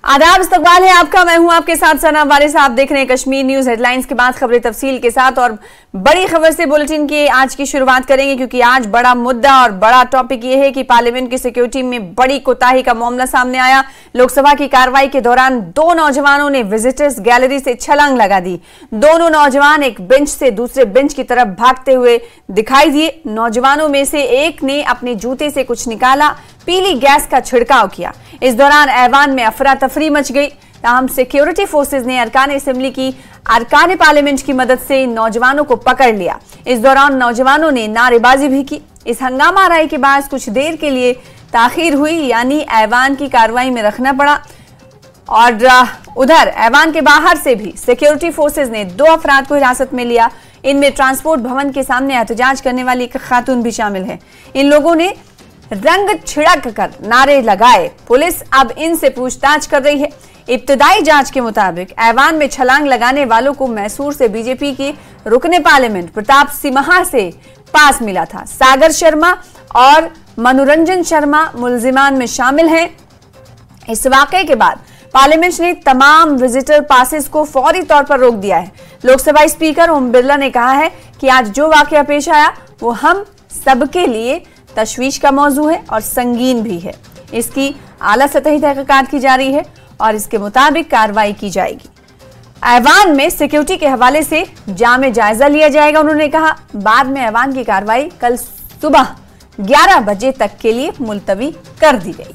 आदाब, इस्तकबाल है आपका। मैं हूं आपके साथ सना वारिस। आप देख रहे हैं कश्मीर न्यूज। हेडलाइंस के बाद खबरें तफसील के साथ और बड़ी खबर से बुलेटिन की आज की शुरुआत करेंगे, क्योंकि आज बड़ा मुद्दा और बड़ा टॉपिक यह है कि पार्लियामेंट की सिक्योरिटी में बड़ी कोताही का मामला सामने आया। लोकसभा की कार्रवाई के दौरान दो नौजवानों ने विजिटर्स गैलरी से छलांग लगा दी। दोनों नौजवान एक बेंच से दूसरे बेंच की तरफ भागते हुए दिखाई दिए। नौजवानों में से एक ने अपने जूते से कुछ निकाला, पीली गैस का छिड़काव किया। इस दौरान ऐवान में अफरा तफरी मच गई। ताहम सिक्योरिटी फोर्सेज ने अरकान असेंबली की अरकान पार्लियामेंट की मदद से नौजवानों को पकड़ लिया। इस दौरान नौजवानों ने नारेबाजी भी की। इस हंगामा आराई के बाद कुछ देर के लिए ताखीर हुई, यानी ऐवान की कार्रवाई में रखना पड़ा। और उधर ऐवान के बाहर से भी सिक्योरिटी फोर्सेज ने दो अफराद को हिरासत में लिया। इनमें ट्रांसपोर्ट भवन के सामने एहतजाज करने वाली एक खातून भी शामिल है। इन लोगों ने रंग छिड़क कर नारे लगाए। पुलिस अब इनसे पूछताछ कर रही है। इब्तदाई जांच के मुताबिक ऐवान में छलांग लगाने वालों को मैसूर से बीजेपी के रुकने पार्लियामेंट प्रताप सिम्हा से पास मिला था। सागर शर्मा और मनोरंजन शर्मा मुलजिमान में शामिल हैं। इस वाकये के बाद पार्लियामेंट ने तमाम विजिटर पासेस को फौरी तौर पर रोक दिया है। लोकसभा स्पीकर ओम बिरला ने कहा है कि आज जो वाकया पेश आया वो हम सबके लिए तशवीश का मौजू है और संगीन भी है। इसकी आला सतही तहकीकात की जा रही है और इसके मुताबिक कार्रवाई की जाएगी। ऐवान में सिक्योरिटी के हवाले से जामे जायजा लिया जाएगा। उन्होंने कहा बाद में ऐवान की कार्रवाई कल सुबह 11 बजे तक के लिए मुलतवी कर दी गई।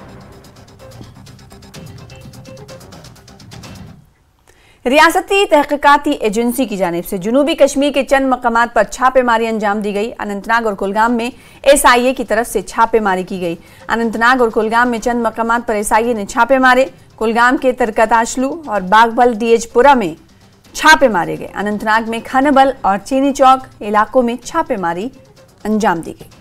रियासती तहकीकाती एजेंसी की जानिब से जुनूबी कश्मीर के चंद मकामात पर छापेमारी अंजाम दी गई। अनंतनाग और कुलगाम में एसआईए की तरफ से छापेमारी की गई। अनंतनाग और कुलगाम में चंद मकामात पर एसआईए ने छापे मारे। कुलगाम के तरकताशलू और बागबल डीएचपुरा में छापे मारे गए। अनंतनाग में खानबल और चीनी चौक इलाकों में छापेमारी अंजाम दी गई।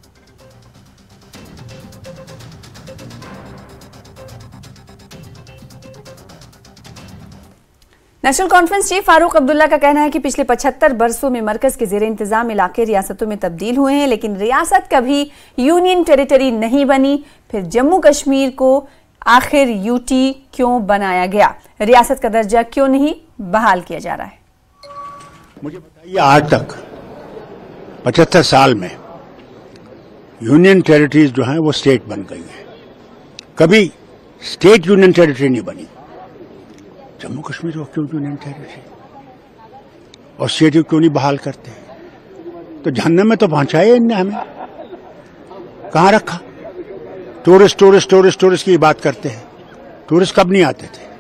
National conference chief Farooq Abdullah का कहना है कि पिछले 75 बरसों में मरकज के जेर इंतजाम इलाके रियासतों में तब्दील हुए हैं, लेकिन रियासत कभी यूनियन टेरिटरी नहीं बनी। फिर जम्मू कश्मीर को आखिर यूटी क्यों बनाया गया? रियासत का दर्जा क्यों नहीं बहाल किया जा रहा है? मुझे बताइए, आज तक 75 साल में यूनियन टेरिटरीज जो हैं वो स्टेट बन गई हैं, कभी स्टेट यूनियन टेरिटरी नहीं बनी। जम्मू कश्मीर को क्यों यूनियन टेरिटरी और स्टेट क्यों नहीं बहाल करते? तो जहन्नम में तो पहुंचाए इनने हमें। कहां रखा? टूरिस्ट टूरिस्ट टूरिस्ट टूरिस्ट की बात करते हैं। टूरिस्ट कब नहीं आते थे?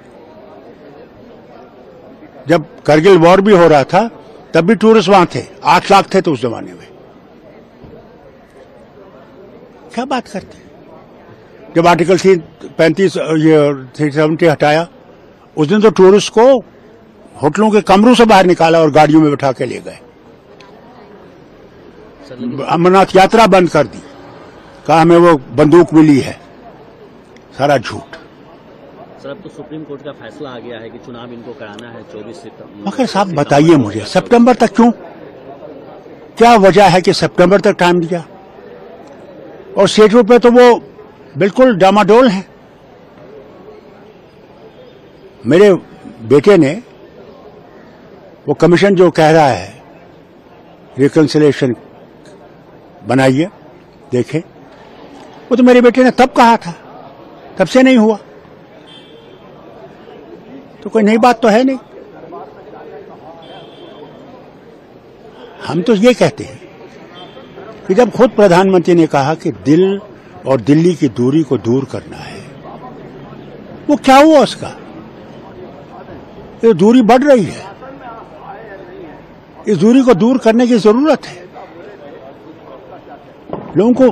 जब करगिल वॉर भी हो रहा था तब भी टूरिस्ट वहां थे। 8 लाख थे तो उस जमाने में। क्या बात करते हैं? जब आर्टिकल 370 हटाया उस दिन तो टूरिस्ट को होटलों के कमरों से बाहर निकाला और गाड़ियों में बैठा के ले गए। अमरनाथ यात्रा बंद कर दी, कहा हमें वो बंदूक मिली है। सारा झूठ। सर, अब तो सुप्रीम कोर्ट का फैसला आ गया है कि चुनाव इनको कराना है 24 सितंबर। मगर साहब बताइए मुझे, सितंबर तक क्यों? क्या वजह है कि सितंबर तक टाइम दिया? और स्टेटों पे तो वो बिल्कुल डामाडोल है। मेरे बेटे ने वो कमीशन जो कह रहा है रिकंसिलिएशन बनाइए, देखें, वो तो मेरे बेटे ने तब कहा था, तब से नहीं हुआ। तो कोई नई बात तो है नहीं। हम तो ये कहते हैं कि जब खुद प्रधानमंत्री ने कहा कि दिल और दिल्ली की दूरी को दूर करना है, वो क्या हुआ उसका? ये दूरी बढ़ रही है। इस दूरी को दूर करने की जरूरत है। लोगों को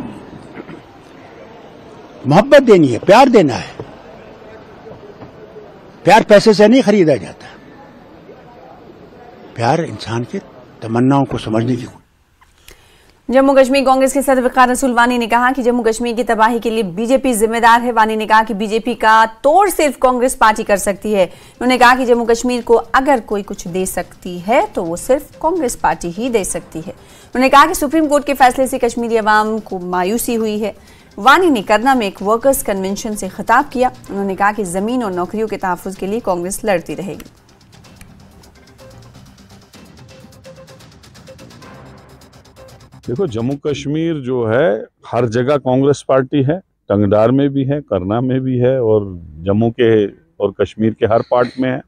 मोहब्बत देनी है, प्यार देना है। प्यार पैसे से नहीं खरीदा जाता। प्यार इंसान के तमन्नाओं को समझने की। जम्मू कश्मीर कांग्रेस के सदर वकार रसूल वानी ने कहा कि जम्मू कश्मीर की तबाही के लिए बीजेपी जिम्मेदार है। वानी ने कहा कि बीजेपी का तोड़ सिर्फ कांग्रेस पार्टी कर सकती है। उन्होंने कहा कि जम्मू कश्मीर को अगर कोई कुछ दे सकती है तो वो सिर्फ कांग्रेस पार्टी ही दे सकती है। उन्होंने कहा कि सुप्रीम कोर्ट के फैसले से कश्मीरी अवाम को मायूसी हुई है। वानी ने करना में एक वर्कर्स कन्वेंशन से खिताब किया। उन्होंने कहा कि जमीन और नौकरियों के तहफ्फुज़ के लिए कांग्रेस लड़ती रहेगी। देखो, जम्मू कश्मीर जो है हर जगह कांग्रेस पार्टी है, टंगडार में भी है, करना में भी है और जम्मू के और कश्मीर के हर पार्ट में है।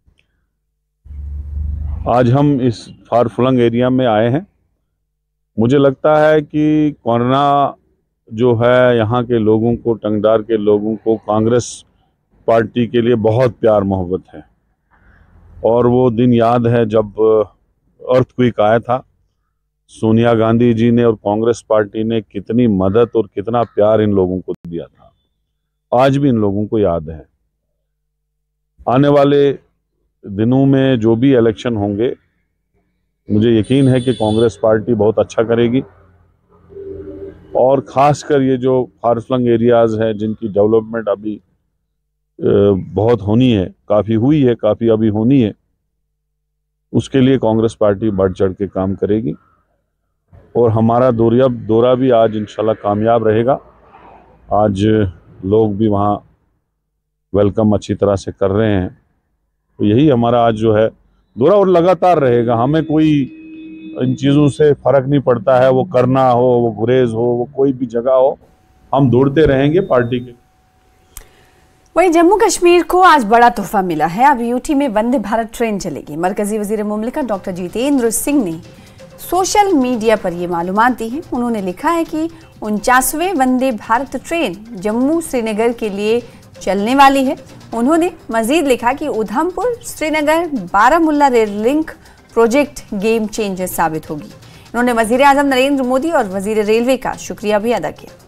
आज हम इस फार फ्लंग एरिया में आए हैं। मुझे लगता है कि करना जो है यहाँ के लोगों को, टंगडार के लोगों को कांग्रेस पार्टी के लिए बहुत प्यार मोहब्बत है। और वो दिन याद है जब अर्थक्वेक आया था, सोनिया गांधी जी ने और कांग्रेस पार्टी ने कितनी मदद और कितना प्यार इन लोगों को दिया था। आज भी इन लोगों को याद है। आने वाले दिनों में जो भी इलेक्शन होंगे, मुझे यकीन है कि कांग्रेस पार्टी बहुत अच्छा करेगी। और खासकर ये जो फार फ्लंग एरियाज है जिनकी डेवलपमेंट अभी बहुत होनी है, काफ़ी हुई है, काफ़ी अभी होनी है, उसके लिए कांग्रेस पार्टी बढ़ चढ़ के काम करेगी। और हमारा दौरा भी आज इंशाल्लाह कामयाब रहेगा। आज लोग भी वहाँ वेलकम अच्छी तरह से कर रहे हैं। तो यही हमारा आज जो है दौरा और लगातार रहेगा। हमें कोई इन चीज़ों से फ़र्क नहीं पड़ता है, वो करना हो, वो गुरेज हो, वो कोई भी जगह हो, हम दौड़ते रहेंगे पार्टी के। वहीं जम्मू कश्मीर को आज बड़ा तोहफा मिला है। अब यूटी में वंदे भारत ट्रेन चलेगी। मरकजी वजीर मुमलिकत डॉक्टर जितेंद्र सिंह ने सोशल मीडिया पर ये मालूमात दी है। उन्होंने लिखा है कि 49वें वंदे भारत ट्रेन जम्मू श्रीनगर के लिए चलने वाली है। उन्होंने मजीद लिखा कि Udhampur Srinagar Baramulla rail link project game changer साबित होगी। उन्होंने वजीर आजम नरेंद्र मोदी और वजीर रेलवे का शुक्रिया भी अदा किया।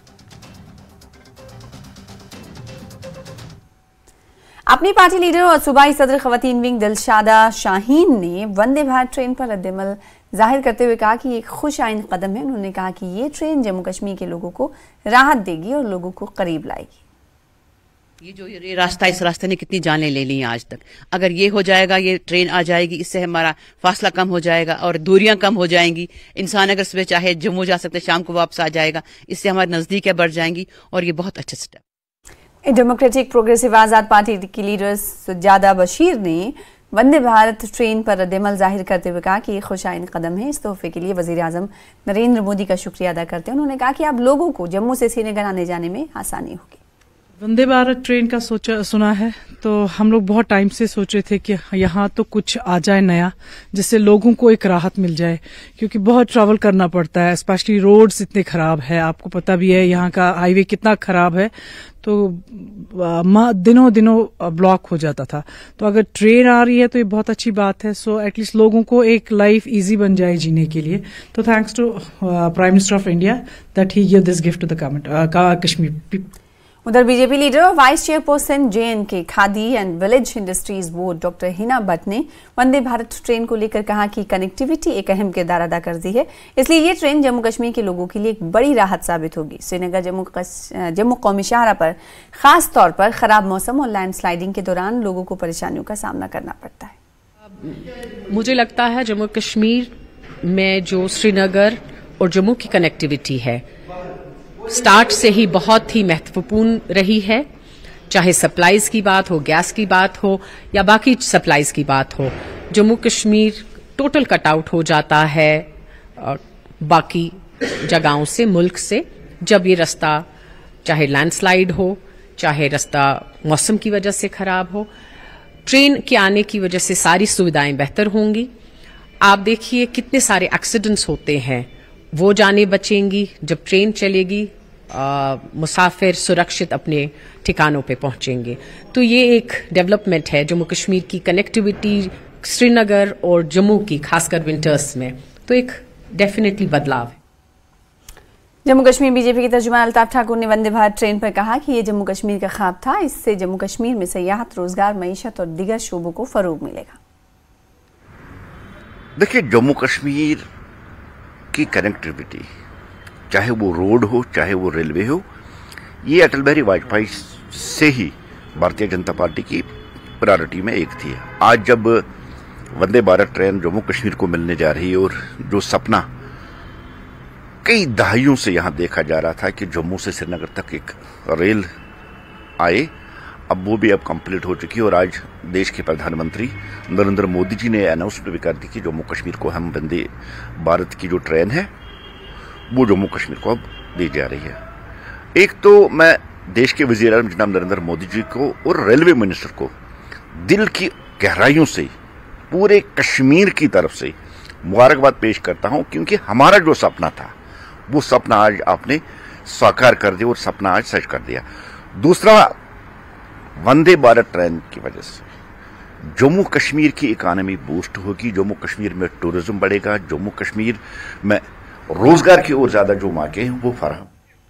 अपनी पार्टी लीडर और सूबाई सदर खवातीन विंग दिलशादा शाहीन ने वंदे भारत ट्रेन पर रद्दमल जाहिर करते हुए कहा कि ये खुश आइन कदम है। उन्होंने कहा कि ये ट्रेन जम्मू कश्मीर के लोगों को राहत देगी और लोगों को करीब लाएगी। ये जो ये रास्ता, इस रास्ते ने कितनी जानें ले ली हैं आज तक। अगर ये हो जाएगा, ये ट्रेन आ जाएगी, इससे हमारा फासला कम हो जाएगा और दूरियां कम हो जाएंगी। इंसान अगर सुबह चाहे जम्मू जा सकते, शाम को वापस आ जाएगा। इससे हमारी नजदीकें बढ़ जाएंगी और ये बहुत अच्छा step. Democratic progressive Azad party की लीडर सुजादा बशीर ने वंदे भारत ट्रेन पर रद्दमल जाहिर करते हुए कहा कि ये खुशाइन कदम है। इस तोहफे के लिए वजीर आजम नरेंद्र मोदी का शुक्रिया अदा करते हैं। उन्होंने कहा कि अब लोगों को जम्मू से श्रीनगर आने जाने में आसानी होगी। वंदे भारत ट्रेन का सुना है तो हम लोग बहुत टाइम से सोच रहे थे कि यहाँ तो कुछ आ जाए नया, जिससे लोगों को एक राहत मिल जाए, क्योंकि बहुत ट्रैवल करना पड़ता है। स्पेशली रोड्स इतने खराब है, आपको पता भी है यहाँ का हाईवे कितना खराब है, तो दिनों दिनों ब्लॉक हो जाता था। तो अगर ट्रेन आ रही है तो ये बहुत अच्छी बात है। सो एटलीस्ट लोगों को एक लाइफ इजी बन जाए जीने के लिए। तो thanks to prime minister of India that he give this gift to the Kashmir. उधर बीजेपी लीडर और vice chairperson JNK Khadi and village industries board doctor Hina Bhatt ने वंदे भारत ट्रेन को लेकर कहा कि कनेक्टिविटी एक अहम किरदार अदा करती है, इसलिए ये ट्रेन जम्मू कश्मीर के लोगों के लिए एक बड़ी राहत साबित होगी। श्रीनगर जम्मू कौमी शाहरा पर खास तौर पर खराब मौसम और लैंडस्लाइडिंग के दौरान लोगों को परेशानियों का सामना करना पड़ता है। मुझे लगता है जम्मू कश्मीर में जो श्रीनगर और जम्मू की कनेक्टिविटी है स्टार्ट से ही बहुत ही महत्वपूर्ण रही है। चाहे सप्लाईज की बात हो, गैस की बात हो या बाकी सप्लाईज की बात हो, Jammu Kashmir total cut out हो जाता है बाकी जगहों से, मुल्क से, जब ये रास्ता चाहे लैंडस्लाइड हो, चाहे रास्ता मौसम की वजह से खराब हो। ट्रेन के आने की वजह से सारी सुविधाएं बेहतर होंगी। आप देखिए कितने सारे एक्सीडेंट्स होते हैं, वो जाने बचेंगी। जब ट्रेन चलेगी मुसाफिर सुरक्षित अपने ठिकानों पे पहुंचेंगे। तो ये एक डेवलपमेंट है जम्मू कश्मीर की कनेक्टिविटी श्रीनगर और जम्मू की, खासकर विंटर्स में, तो एक डेफिनेटली बदलाव है। जम्मू कश्मीर बीजेपी के तर्जुमान अल्ताफ ठाकुर ने वंदे भारत ट्रेन पर कहा कि ये जम्मू कश्मीर का ख्वाब था। इससे जम्मू कश्मीर में सियाहत, रोजगार, मईशत और दीगर शोबों को फरोग मिलेगा। देखिए, जम्मू कश्मीर की कनेक्टिविटी, चाहे वो रोड हो, चाहे वो रेलवे हो, ये अटल बिहारी वाजपेयी से ही भारतीय जनता पार्टी की प्रायोरिटी में एक थी। आज जब वंदे भारत ट्रेन जम्मू कश्मीर को मिलने जा रही है और जो सपना कई दहाइयों से यहां देखा जा रहा था कि जम्मू से श्रीनगर तक एक रेल आए, अब वो भी अब कंप्लीट हो चुकी है। और आज देश के प्रधानमंत्री नरेंद्र मोदी जी ने अनाउंसमेंट भी कर दी कि जम्मू कश्मीर को हम वंदे भारत की जो ट्रेन है वो जम्मू कश्मीर को अब दी जा रही है। एक तो मैं देश के वजीर आज़म जनाब नरेंद्र मोदी जी को और रेलवे मिनिस्टर को दिल की गहराइयों से पूरे कश्मीर की तरफ से मुबारकबाद पेश करता हूं, क्योंकि हमारा जो सपना था वो सपना आज आपने साकार कर दिया और सपना आज सच कर दिया। दूसरा, वंदे भारत ट्रेन की वजह से जम्मू कश्मीर की इकोनॉमी बूस्ट होगी, जम्मू कश्मीर में टूरिज्म बढ़ेगा, जम्मू कश्मीर में रोजगार की ओर ज्यादा जो मौके हैं वो फराहम।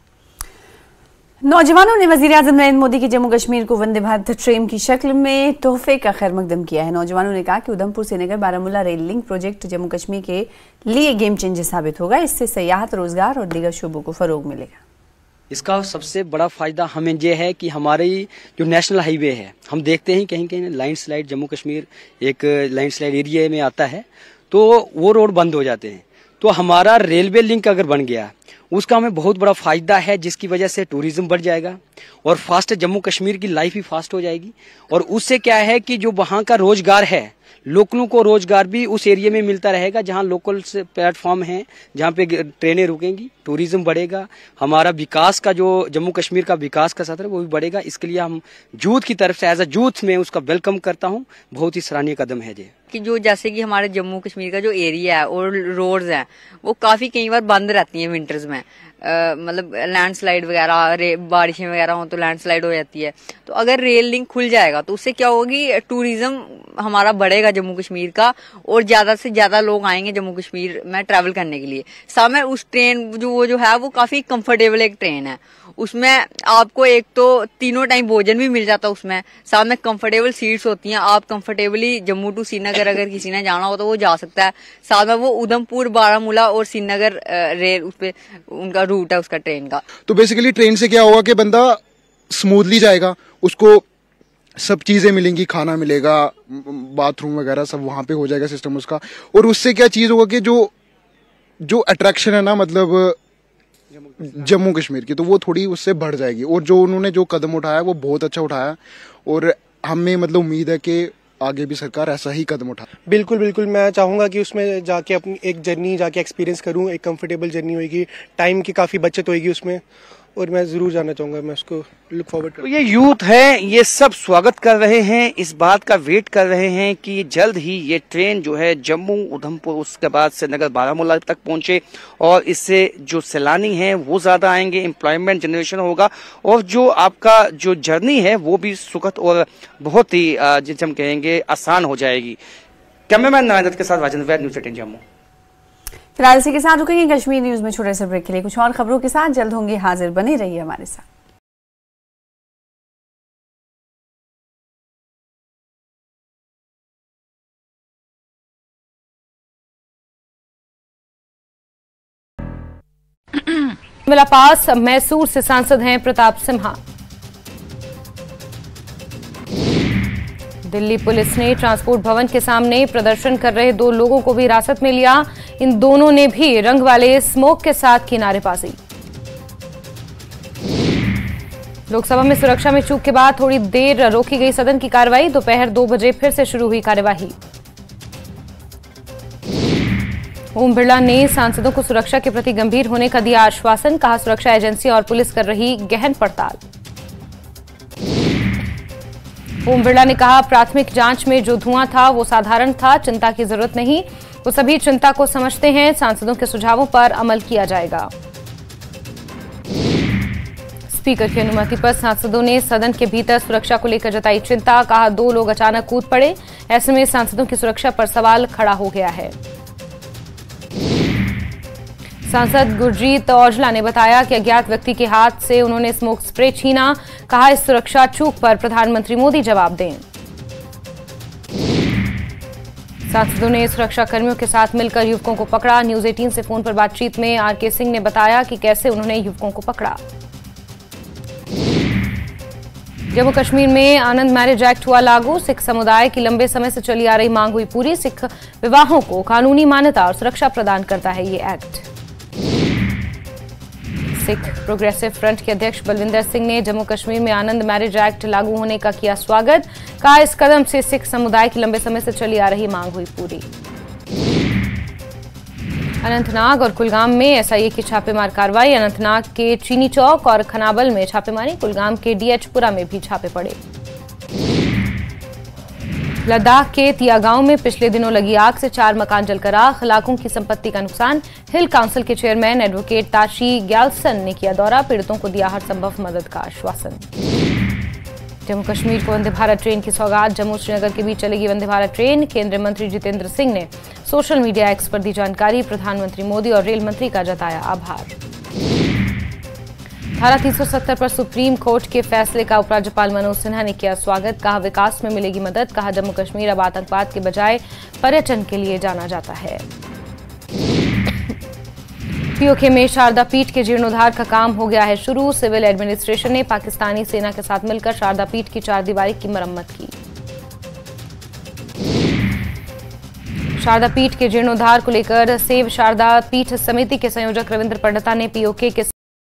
नौजवानों ने वजीर आजम नरेंद्र मोदी की जम्मू कश्मीर को वंदे भारत ट्रेन की शक्ल में तोहफे का खैर मकदम किया है। नौजवानों ने कहा कि Udhampur Srinagar Baramulla rail link project Jammu Kashmir के लिए गेम चेंजर साबित होगा। इससे सयाहत, रोजगार और दीगर शोबों को फरोग मिलेगा। इसका सबसे बड़ा फायदा हमें यह है कि हमारी जो नेशनल हाईवे है, हम देखते हैं कहीं कहीं लैंडस्लाइड, जम्मू कश्मीर एक लैंडस्लाइड एरिया में आता है तो वो रोड बंद हो जाते हैं। तो हमारा रेलवे लिंक अगर बन गया उसका हमें बहुत बड़ा फायदा है, जिसकी वजह से टूरिज्म बढ़ जाएगा और फास्ट जम्मू कश्मीर की लाइफ भी फास्ट हो जाएगी। और उससे क्या है कि जो वहां का रोजगार है, लोकलों को रोजगार भी उस एरिया में मिलता रहेगा जहां लोकल प्लेटफॉर्म हैं, जहां पे ट्रेनें रुकेंगी, टूरिज्म बढ़ेगा, हमारा विकास का जो जम्मू कश्मीर का विकास का सत्र है वो भी बढ़ेगा। इसके लिए हम यूथ की तरफ से एज अ यूथ में उसका वेलकम करता हूं। बहुत ही सराहनीय कदम है ये कि जो जैसे कि हमारे जम्मू कश्मीर का जो एरिया है और रोड्स हैं वो काफी कई बार बंद रहती हैं विंटर्स में, मतलब लैंडस्लाइड वगैरह, बारिशें वगैरह हो तो लैंडस्लाइड हो जाती है। तो अगर रेल लिंक खुल जाएगा तो उससे क्या होगी, टूरिज्म हमारा बढ़ेगा जम्मू कश्मीर का और ज्यादा से ज्यादा लोग आएंगे जम्मू कश्मीर में ट्रैवल करने के लिए। सामने उस ट्रेन जो है वो काफी कंफर्टेबल एक ट्रेन है, उसमें आपको एक तो तीनों टाइम भोजन भी मिल जाता है, उसमें सामने कंफर्टेबल सीट्स होती हैं, आप कंफर्टेबली जम्मू टू श्रीनगर अगर किसी ने जाना हो तो वो जा सकता है। साथ में वो उधमपुर, बारामूला और श्रीनगर रेल उस पे उनका रूट है उसका ट्रेन का। तो बेसिकली ट्रेन से क्या होगा कि बंदा स्मूथली जाएगा, उसको सब चीजें मिलेंगी, खाना मिलेगा, बाथरूम वगैरह सब वहां पे हो जाएगा सिस्टम उसका। और उससे क्या चीज होगा कि जो अट्रैक्शन है ना, मतलब जम्मू कश्मीर की, तो वो थोड़ी उससे बढ़ जाएगी। और जो उन्होंने जो कदम उठाया वो बहुत अच्छा उठाया और हमें मतलब उम्मीद है कि आगे भी सरकार ऐसा ही कदम उठाए। बिल्कुल बिल्कुल, मैं चाहूंगा कि उसमें जाके अपनी एक जर्नी जाके एक्सपीरियंस करूं, एक कंफर्टेबल जर्नी होगी, टाइम की काफी बचत होगी उसमें, और मैं जरूर जाना चाहूंगा, मैं उसको लुक फॉरवर्ड कर। ये यूथ है, ये सब स्वागत कर रहे हैं, इस बात का वेट कर रहे हैं कि जल्द ही ये ट्रेन जो है जम्मू, उधमपुर, उसके बाद श्रीनगर, बारामूला तक पहुंचे और इससे जो सैलानी हैं वो ज्यादा आएंगे, एम्प्लॉयमेंट जनरेशन होगा और जो आपका जो जर्नी है वो भी सुखद और बहुत ही जिसे हम कहेंगे आसान हो जाएगी। कैमरामैन नारायण दत्त के साथ राजेंद्र वैद, न्यूज़ 18 जम्मू। फिलहाल इसी के साथ रुकेंगे कश्मीर न्यूज में छोटे से ब्रेक के लिए। कुछ और खबरों के साथ जल्द होंगे हाजिर, बने रहिए हमारे साथ। मिला पास मैसूर से सांसद हैं प्रताप सिम्हा। दिल्ली पुलिस ने ट्रांसपोर्ट भवन के सामने प्रदर्शन कर रहे 2 लोगों को भी हिरासत में लिया। इन दोनों ने भी रंग वाले स्मोक के साथ की नारेबाजी। लोकसभा में सुरक्षा में चूक के बाद थोड़ी देर रोकी गई सदन की कार्रवाई। दोपहर 2 बजे फिर से शुरू हुई कार्यवाही। ओम बिरला ने सांसदों को सुरक्षा के प्रति गंभीर होने का दिया आश्वासन। कहा सुरक्षा एजेंसी और पुलिस कर रही गहन पड़ताल। ओम बिरला ने कहा प्राथमिक जांच में जो धुआं था वो साधारण था, चिंता की जरूरत नहीं, वो सभी चिंता को समझते हैं, सांसदों के सुझावों पर अमल किया जाएगा। स्पीकर की अनुमति पर सांसदों ने सदन के भीतर सुरक्षा को लेकर जताई चिंता। कहा 2 लोग अचानक कूद पड़े, ऐसे में सांसदों की सुरक्षा पर सवाल खड़ा हो गया है। सांसद गुरजीत औजला ने बताया कि अज्ञात व्यक्ति के हाथ से उन्होंने स्मोक स्प्रे छीना। कहा इस सुरक्षा चूक पर प्रधानमंत्री मोदी जवाब दें। सांसदों ने सुरक्षा कर्मियों के साथ मिलकर युवकों को पकड़ा। न्यूज़ 18 से फोन पर बातचीत में आरके सिंह ने बताया कि कैसे उन्होंने युवकों को पकड़ा। जम्मू कश्मीर में आनंद मैरिज एक्ट हुआ लागू। सिख समुदाय की लंबे समय से चली आ रही मांग हुई पूरी। सिख विवाहों को कानूनी मान्यता और सुरक्षा प्रदान करता है ये एक्ट। सिख प्रोग्रेसिव फ्रंट के अध्यक्ष बलविंदर सिंह ने जम्मू कश्मीर में आनंद मैरिज एक्ट लागू होने का किया स्वागत। कहा, इस कदम से सिख समुदाय की लंबे समय से चली आ रही मांग हुई पूरी। अनंतनाग और कुलगाम में एसआईए की छापेमार कार्रवाई। अनंतनाग के चीनी चौक और खनाबल में छापेमारी। कुलगाम के डीएचपुरा में भी छापे पड़े। लद्दाख के तिया गांव में पिछले दिनों लगी आग से 4 मकान जलकर आग, लाखों की संपत्ति का नुकसान। हिल काउंसिल के चेयरमैन एडवोकेट ताशी ग्यालसन ने किया दौरा, पीड़ितों को दिया हर संभव मदद का आश्वासन। जम्मू कश्मीर को वंदे भारत ट्रेन की सौगात। जम्मू श्रीनगर के बीच चलेगी वंदे भारत ट्रेन। केंद्रीय मंत्री जितेंद्र सिंह ने सोशल मीडिया एक्स पर दी जानकारी। प्रधानमंत्री मोदी और रेल मंत्री का जताया आभार। धारा 370 पर सुप्रीम कोर्ट के फैसले का उपराज्यपाल मनोज सिन्हा ने किया स्वागत। कहा, विकास में मिलेगी मदद। कहा, जम्मू कश्मीर अब आतंकवाद के बजाय पर्यटन के लिए जाना जाता है। पीओके में शारदा पीठ के जीर्णोद्धार का काम हो गया है शुरू। सिविल एडमिनिस्ट्रेशन ने पाकिस्तानी सेना के साथ मिलकर शारदा पीठ की 4 दीवारी की मरम्मत की। शारदा पीठ के जीर्णोद्धार को लेकर सेव शारदा पीठ समिति के संयोजक रविंद्र पंडिता ने पीओके के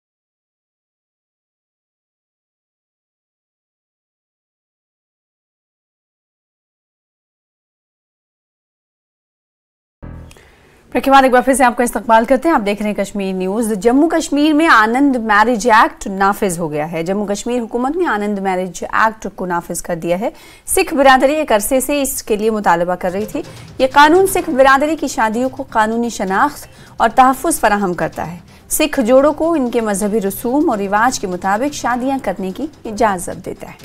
ब्रेक के बाद एक बार फिर से आपका इस्तकबाल करते हैं। आप देख रहे हैं कश्मीर न्यूज। जम्मू कश्मीर में आनंद मैरिज एक्ट नाफिज हो गया है। जम्मू कश्मीर हुकूमत ने आनंद मैरिज एक्ट को नाफिज कर दिया है। सिख बिरादरी एक अरसे से इसके लिए मुतालबा कर रही थी। ये कानून सिख बिरादरी की शादियों को कानूनी शनाख्त और तहफ़्फ़ुज़ फराहम करता है। सिख जोड़ों को इनके मजहबी रसूम और रिवाज के मुताबिक शादियां करने की इजाजत देता है।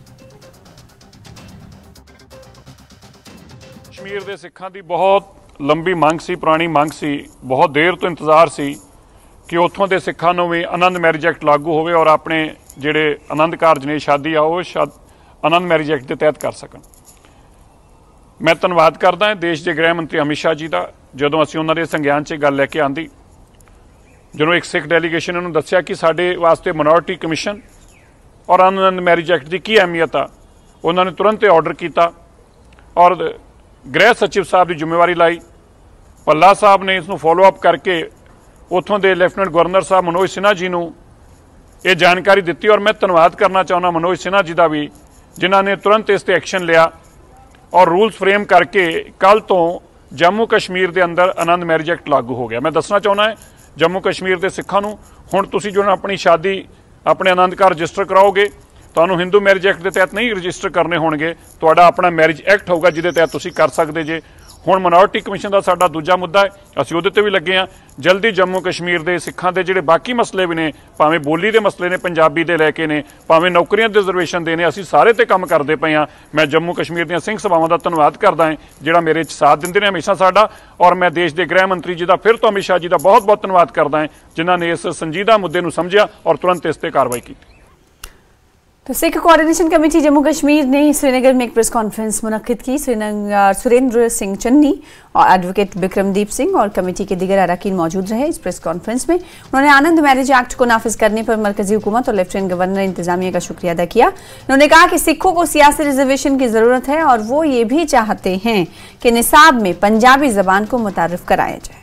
कश्मीर के सिखां दी बहुत लंबी मंग सी, पुरानी मंग सी, बहुत देर तो इंतजार सी कि उत्थों के सिखां नूं भी आनंद मैरिज एक्ट लागू होवे और अपने जिहड़े आनंद कारज ने शादी आ वो आनंद मैरिज एक्ट के तहत कर सकन। मैं धन्नवाद करदा देश के गृह मंत्री अमित शाह जी का, जदों असीं उन्हां दे संज्ञान 'च गल लैके आंदी, ਜਦੋਂ एक सिख डेलीगेशन उन्होंने दस्सिया कि साडे वास्ते माइनॉरिटी कमिशन और आनंद मैरिज एक्ट की अहमियत आ, उन्होंने तुरंत ऑर्डर किया और गृह सचिव साहब की जिम्मेवारी लाई। भल्ला साहब ने इसनूं फॉलोअप करके उत्थों के लैफ्टिनेंट गवर्नर साहब मनोज सिन्हा जी नूं ये जानकारी दी और मैं धन्नवाद करना चाहना मनोज सिन्हा जी का भी, जिन्हों ने तुरंत इस पर एक्शन लिया और रूल्स फ्रेम करके कल तो जम्मू कश्मीर के अंदर आनंद मैरिज एक्ट लागू हो गया। मैं दसना चाहना है जम्मू कश्मीर के सिखां नूं हुण तुसीं जो अपनी शादी अपने आनंद घर रजिस्टर कराओगे, तुहानूं हिंदू मैरिज एक्ट के तहत नहीं रजिस्टर करने होणगे, तुहाडा अपना मैरिज एक्ट होगा जिहदे तहत तुसीं कर सकदे जे। हुण माइनॉरिटी कमिशन का साडा दूजा मुद्दा है, असीं उहदे ते भी लगे हाँ। जल्दी जम्मू कश्मीर के सिखां दे जिहड़े बाकी मसले भी ने, भावें बोली के मसले ने, पंजाबी दे लैके ने, भावें नौकरियां दे रिजर्वेशन दे ने, असीं सारे ते काम करदे पए हाँ। मैं जम्मू कश्मीर दीआं सिंह सभावां दा धन्नवाद करदा हां जिहड़ा मेरे साथ दिंदे ने हमेशा साडा, और मैं देश के गृह मंत्री जी का फिर तो अमित शाह जी का बहुत बहुत धन्नवाद करदा हां जिन्हां ने इस संजीदा मुद्दे नूं समझिया और तुरंत इस ते कार्रवाई की। तो सिख कोऑर्डिनेशन कमेटी जम्मू कश्मीर ने श्रीनगर में एक प्रेस कॉन्फ्रेंस मुनक्किद की। सुरेंद्र सिंह चन्नी और एडवोकेट बिक्रमदीप सिंह और कमेटी के दीगर अरकान मौजूद रहे। इस प्रेस कॉन्फ्रेंस में उन्होंने आनंद मैरिज एक्ट को नाफिज करने पर मरकजी हुकूमत और लेफ्टिनेंट गवर्नर इंतजामिया का शुक्रिया अदा किया। उन्होंने कहा कि सिखों को सियासी रिजर्वेशन की जरूरत है और वो ये भी चाहते हैं कि निसाब में पंजाबी जबान को मुतारिफ कराया जाए।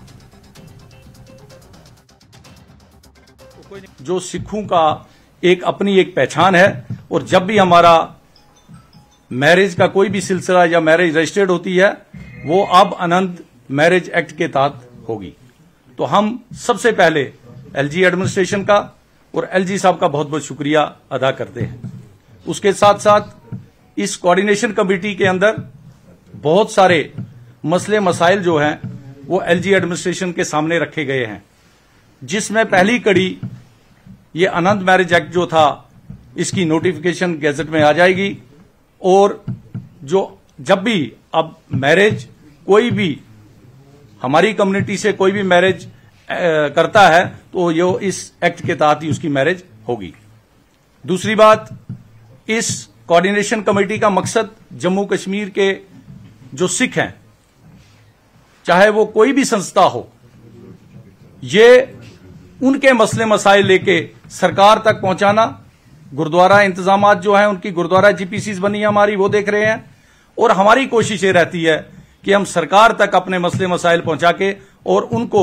जो सिखों का एक अपनी एक पहचान है, और जब भी हमारा मैरिज का कोई भी सिलसिला या मैरिज रजिस्टर्ड होती है वो अब आनंद मैरिज एक्ट के तहत होगी। तो हम सबसे पहले एलजी एडमिनिस्ट्रेशन का और एलजी साहब का बहुत बहुत शुक्रिया अदा करते हैं। उसके साथ साथ इस कोऑर्डिनेशन कमेटी के अंदर बहुत सारे मसले मसाइल जो हैं वो एलजी एडमिनिस्ट्रेशन के सामने रखे गए हैं, जिसमें पहली कड़ी ये आनंद मैरिज एक्ट जो था इसकी नोटिफिकेशन गैजेट में आ जाएगी, और जो जब भी अब मैरिज कोई भी हमारी कम्युनिटी से कोई भी मैरिज करता है तो ये इस एक्ट के तहत ही उसकी मैरिज होगी। दूसरी बात, इस कोऑर्डिनेशन कमेटी का मकसद जम्मू कश्मीर के जो सिख हैं, चाहे वो कोई भी संस्था हो, ये उनके मसले मसाइल लेके सरकार तक पहुंचाना। गुरुद्वारा इंतजामात जो हैं उनकी गुरुद्वारा जीपीसीज बनी है हमारी, वो देख रहे हैं, और हमारी कोशिश ये रहती है कि हम सरकार तक अपने मसले मसाइल पहुंचा के और उनको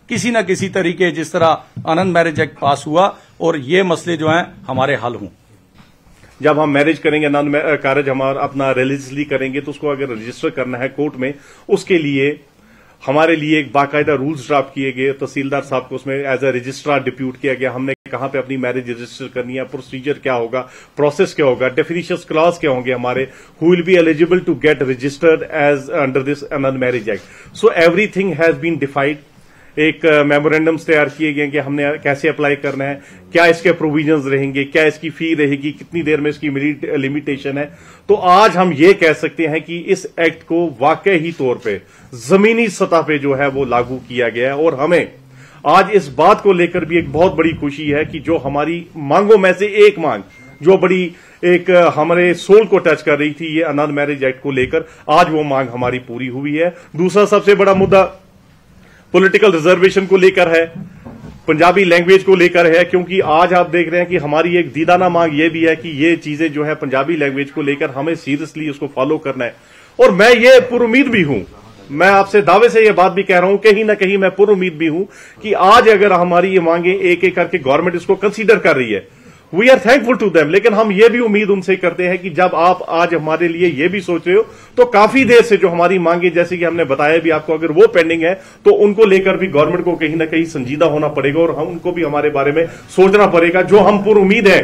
किसी न किसी तरीके जिस तरह आनंद मैरिज एक्ट पास हुआ और ये मसले जो हैं हमारे हल हों। जब हम मैरिज करेंगे, आनंद कारज हमारा अपना रिलीजियसली करेंगे, तो उसको अगर रजिस्टर करना है कोर्ट में, उसके लिए हमारे लिए एक बाकायदा रूल्स ड्राफ्ट किए गए। तहसीलदार साहब को उसमें एज ए रजिस्ट्रार डिप्यूट किया गया। हमने कहां पे अपनी मैरिज रजिस्टर करनी है, प्रोसीजर क्या होगा, प्रोसेस क्या होगा, डेफिनिशंस क्लॉज क्या होंगे हमारे, who will be eligible to get registered as under this Anand marriage act. So everything has been defined. एक मेमोरेंडम्स तैयार किए गए कि हमने कैसे अप्लाई करना है, क्या इसके प्रोविजंस रहेंगे, क्या इसकी फी रहेगी, कितनी देर में इसकी लिमिटेशन है। तो आज हम ये कह सकते हैं कि इस एक्ट को वाकई तौर पे जमीनी सतह पे जो है वो लागू किया गया है। और हमें आज इस बात को लेकर भी एक बहुत बड़ी खुशी है कि जो हमारी मांगों में से एक मांग जो बड़ी एक हमारे सोल को टच कर रही थी, ये आनंद मैरिज एक्ट को लेकर, आज वो मांग हमारी पूरी हुई है। दूसरा सबसे बड़ा मुद्दा पॉलिटिकल रिजर्वेशन को लेकर है, पंजाबी लैंग्वेज को लेकर है, क्योंकि आज आप देख रहे हैं कि हमारी एक दीदाना मांग ये भी है कि ये चीजें जो है पंजाबी लैंग्वेज को लेकर हमें सीरियसली उसको फॉलो करना है। और मैं ये पुरुमीद भी हूं, मैं आपसे दावे से ये बात भी कह रहा हूं, कहीं ना कहीं मैं पुरुमीद भी हूं कि आज अगर हमारी ये मांगे एक एक करके गवर्नमेंट इसको कंसीडर कर रही है, we are thankful to them. लेकिन हम ये भी उम्मीद उनसे करते हैं कि जब आप आज हमारे लिए ये भी सोच रहे हो, तो काफी देर से जो हमारी मांगे, जैसे कि हमने बताया भी आपको, अगर वो पेंडिंग है तो उनको लेकर भी गवर्नमेंट को कहीं ना कहीं संजीदा होना पड़ेगा और हम उनको भी हमारे बारे में सोचना पड़ेगा, जो हम पूरी उम्मीद है।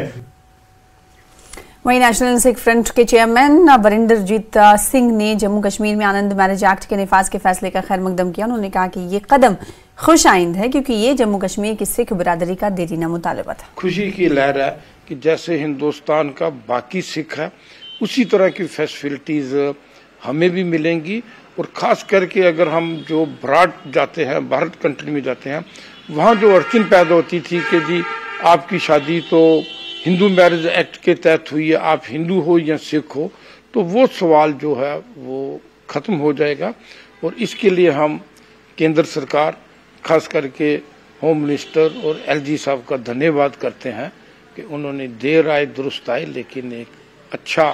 वहीं नेशनल सिख फ्रंट के चेयरमैन वरिंदरजीत सिंह ने जम्मू कश्मीर में आनंद मैरिज एक्ट के निफाज के फैसले का खैर मकदम किया। उन्होंने कहा कि ये कदम खुश आइंद है, क्योंकि ये जम्मू कश्मीर की सिख बिरादरी का देरीना मुतालबा था। खुशी की लहर है कि जैसे हिंदुस्तान का बाकी सिख है, उसी तरह की फैसिलिटीज हमें भी मिलेंगी। और खास करके अगर हम जो ब्राड जाते हैं, भारत कंट्री में जाते हैं, वहाँ जो अड़चन पैदा होती थी कि जी आपकी शादी तो हिंदू मैरिज एक्ट के तहत हुई है, आप हिंदू हो या सिख हो, तो वो सवाल जो है वो खत्म हो जाएगा। और इसके लिए हम केंद्र सरकार, खास करके होम मिनिस्टर और एलजी साहब का धन्यवाद करते हैं कि उन्होंने देर आए दुरुस्त आए, लेकिन एक अच्छा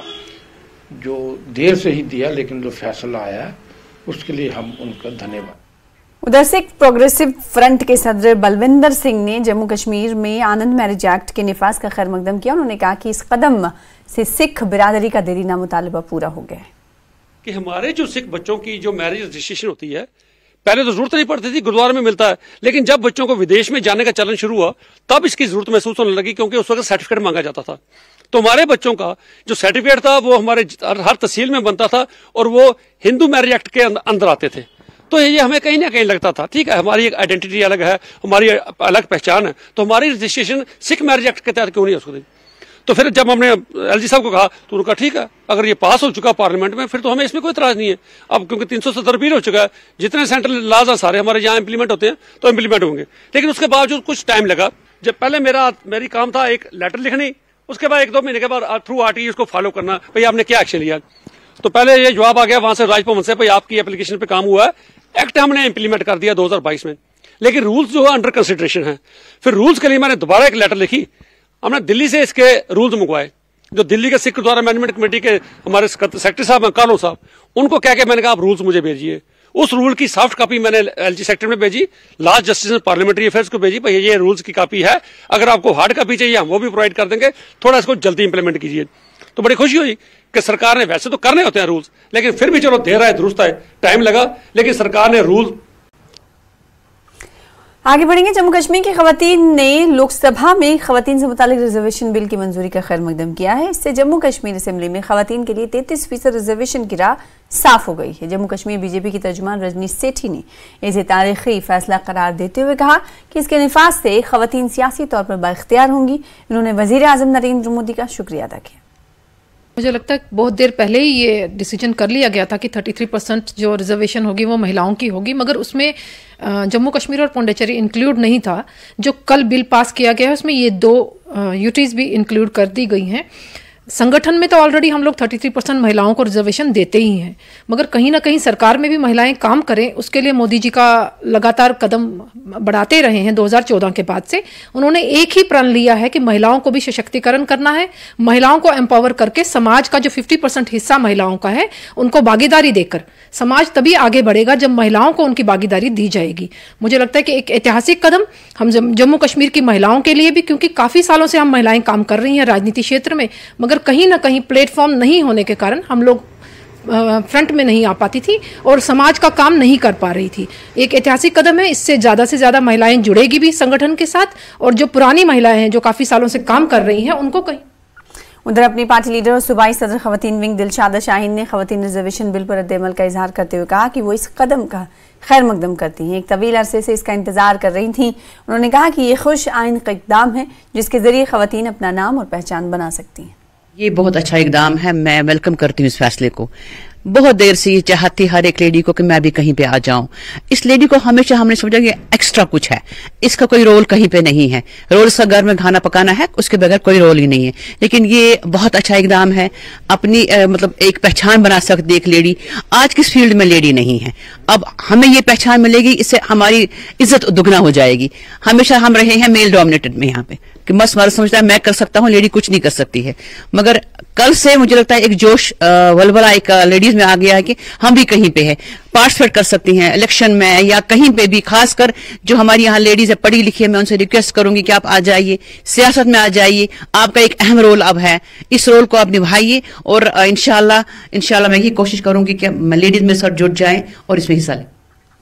जो देर से ही दिया लेकिन जो फैसला आया है उसके लिए हम उनका धन्यवाद। उधर सिख प्रोग्रेसिव फ्रंट के सदर बलविंदर सिंह ने जम्मू कश्मीर में आनंद मैरिज एक्ट के निफाज का खैर मकदम किया। उन्होंने कहा कि इस कदम से सिख बिरादरी का देरीना मुतालबा पूरा हो गया है कि हमारे जो सिख बच्चों की जो मैरिज रजिस्ट्रेशन होती है, पहले तो जरूरत नहीं पड़ती थी, गुरुद्वारा में मिलता है, लेकिन जब बच्चों को विदेश में जाने का चलन शुरू हुआ तब इसकी जरूरत महसूस होने लगी, क्योंकि उस वक्त सर्टिफिकेट मांगा जाता था। तो हमारे बच्चों का जो सर्टिफिकेट था वो हमारे हर तहसील में बनता था और वो हिंदू मैरिज एक्ट के अंदर आते थे। तो ये हमें कहीं ना कहीं लगता था ठीक है, हमारी एक आइडेंटिटी अलग है, हमारी अलग पहचान है, तो हमारी रजिस्ट्रेशन सिख मैरिज एक्ट के तहत क्यों नहीं हो सकती। तो फिर जब हमने एलजी साहब को कहा तो उन्होंने कहा ठीक है, अगर ये पास हो चुका पार्लियामेंट में फिर तो हमें इसमें कोई इतराज नहीं है। अब क्योंकि 370 रिपील हो चुका है, जितने सेंट्रल लॉज हैं सारे हमारे यहाँ इंप्लीमेंट होते हैं तो इंप्लीमेंट होंगे। लेकिन उसके बावजूद कुछ टाइम लगा। जब पहले मेरी काम था एक लेटर लिखनी, उसके बाद 1-2 महीने के बाद थ्रू आरटी उसको फॉलो करना, भाई आपने क्या एक्शन लिया। तो पहले ये जवाब आ गया वहां से राजभवन से, भाई आपकी एप्लीकेशन पे काम हुआ है, एक्ट हमने इंप्लीमेंट कर दिया 2022 में, लेकिन रूल्स जो है अंडर कंसिडरेशन है। फिर रूल्स के लिए मैंने दोबारा एक लेटर लिखी, हमने दिल्ली से इसके रूल्स मंगवाए, जो दिल्ली के सिख गुरुद्वारा मैनेजमेंट कमेटी के हमारे सेक्रेटरी साहब हैं कालो साहब, उनको कह के मैंने कहा आप रूल्स मुझे भेजिए। उस रूल की सॉफ्ट कॉपी मैंने एलजी सेक्रेटरी में भेजी, लास्ट जस्टिस पार्लियामेंट्री अफेयर्स को भेजी, भाई ये रूल्स की कॉपी है, अगर आपको हार्ड कॉपी चाहिए हम वो भी प्रोवाइड कर देंगे, थोड़ा इसको जल्दी इंप्लीमेंट कीजिए। तो बड़ी खुशी हुई कि सरकार ने, वैसे तो करने होते हैं रूल्स, लेकिन फिर भी चलो देर आए दुरुस्त आए, टाइम लगा, लेकिन सरकार ने रूल। आगे बढ़ेंगे। जम्मू कश्मीर की खवातीन ने लोकसभा में खवातीन से मुतालिक रिजर्वेशन बिल की मंजूरी का खैर मकदम किया है। इससे जम्मू कश्मीर असेंबली में खवातीन के लिए 33% रिजर्वेशन की राह साफ हो गई है। जम्मू कश्मीर बीजेपी की तर्जुमान रजनी सेठी ने इसे तारीखी फैसला करार देते हुए कहा कि इसके निफाज से खवातीन सियासी तौर पर बाइख्तियार होंगी। उन्होंने वजीर आजम नरेंद्र मोदी का शुक्रिया अदा किया। मुझे लगता है बहुत देर पहले ही ये डिसीजन कर लिया गया था कि 33% जो रिजर्वेशन होगी वो महिलाओं की होगी, मगर उसमें जम्मू कश्मीर और पौंडीचेरी इंक्लूड नहीं था। जो कल बिल पास किया गया है उसमें ये 2 यूटीज भी इंक्लूड कर दी गई हैं। संगठन में तो ऑलरेडी हम लोग 33% महिलाओं को रिजर्वेशन देते ही हैं, मगर कहीं ना कहीं सरकार में भी महिलाएं काम करें, उसके लिए मोदी जी का लगातार कदम बढ़ाते रहे हैं। 2014 के बाद से उन्होंने एक ही प्रण लिया है कि महिलाओं को भी सशक्तिकरण करना है, महिलाओं को एम्पावर करके समाज का जो 50% हिस्सा महिलाओं का है उनको भागीदारी देकर समाज तभी आगे बढ़ेगा जब महिलाओं को उनकी भागीदारी दी जाएगी। मुझे लगता है कि एक ऐतिहासिक कदम हम जम्मू कश्मीर की महिलाओं के लिए भी, क्योंकि काफी सालों से हम महिलाएं काम कर रही हैं राजनीति क्षेत्र में, मगर कहीं ना कहीं प्लेटफॉर्म नहीं होने के कारण हम लोग फ्रंट में नहीं आ पाती थी और समाज का काम नहीं कर पा रही थी। एक ऐतिहासिक कदम है, इससे ज्यादा से ज्यादा महिलाएं जुड़ेगी भी संगठन के साथ, और जो पुरानी महिलाएं हैं जो काफी सालों से काम कर रही हैं उनको कहीं। उधर अपनी पार्टी लीडर और सूबाई सदर खवातीन विंग दिलशादा शाहीन ने खवातीन रिजर्वेशन बिल पर रद्द-ए-अमल का इजहार करते हुए कहा कि वो इस कदम का खैर मकदम करती हैं। एक तवील अरसे से इसका इंतजार कर रही थी। उन्होंने कहा कि ये खुश आइन का इक़दाम है जिसके जरिए खवातीन अपना नाम और पहचान बना सकती हैं। ये बहुत अच्छा इकदाम है, मैं वेलकम करती हूँ इस फैसले को। बहुत देर से ये चाहती हर एक लेडी को कि मैं भी कहीं पे आ जाऊं। इस लेडी को हमेशा हमने समझा कि एक्स्ट्रा कुछ है, इसका कोई रोल कहीं पे नहीं है। रोल इसका घर में खाना पकाना है, उसके बगैर कोई रोल ही नहीं है। लेकिन ये बहुत अच्छा इकदाम है, अपनी मतलब एक पहचान बना सकती है एक लेडी। आज किस फील्ड में लेडी नहीं है, अब हमें ये पहचान मिलेगी, इससे हमारी इज्जत दुगना हो जाएगी। हमेशा हम रहे हैं मेल डोमिनेटेड में यहाँ पे कि बस हमारा समझता है मैं कर सकता हूँ, लेडी कुछ नहीं कर सकती है। मगर कल से मुझे लगता है एक जोश वलवला एक लेडीज में आ गया है कि हम भी कहीं पे है, पार्टिसिपेट कर सकती हैं इलेक्शन में या कहीं पे भी। खासकर जो हमारी यहाँ लेडीज है पढ़ी लिखी है, मैं उनसे रिक्वेस्ट करूंगी कि आप आ जाइए, सियासत में आ जाइए। आपका एक अहम रोल अब है, इस रोल को आप निभाइए और इंशाल्लाह मैं ये कोशिश करूंगी कि लेडीज मेरे साथ जुड़ जाएं और इसमें हिस्सा लें।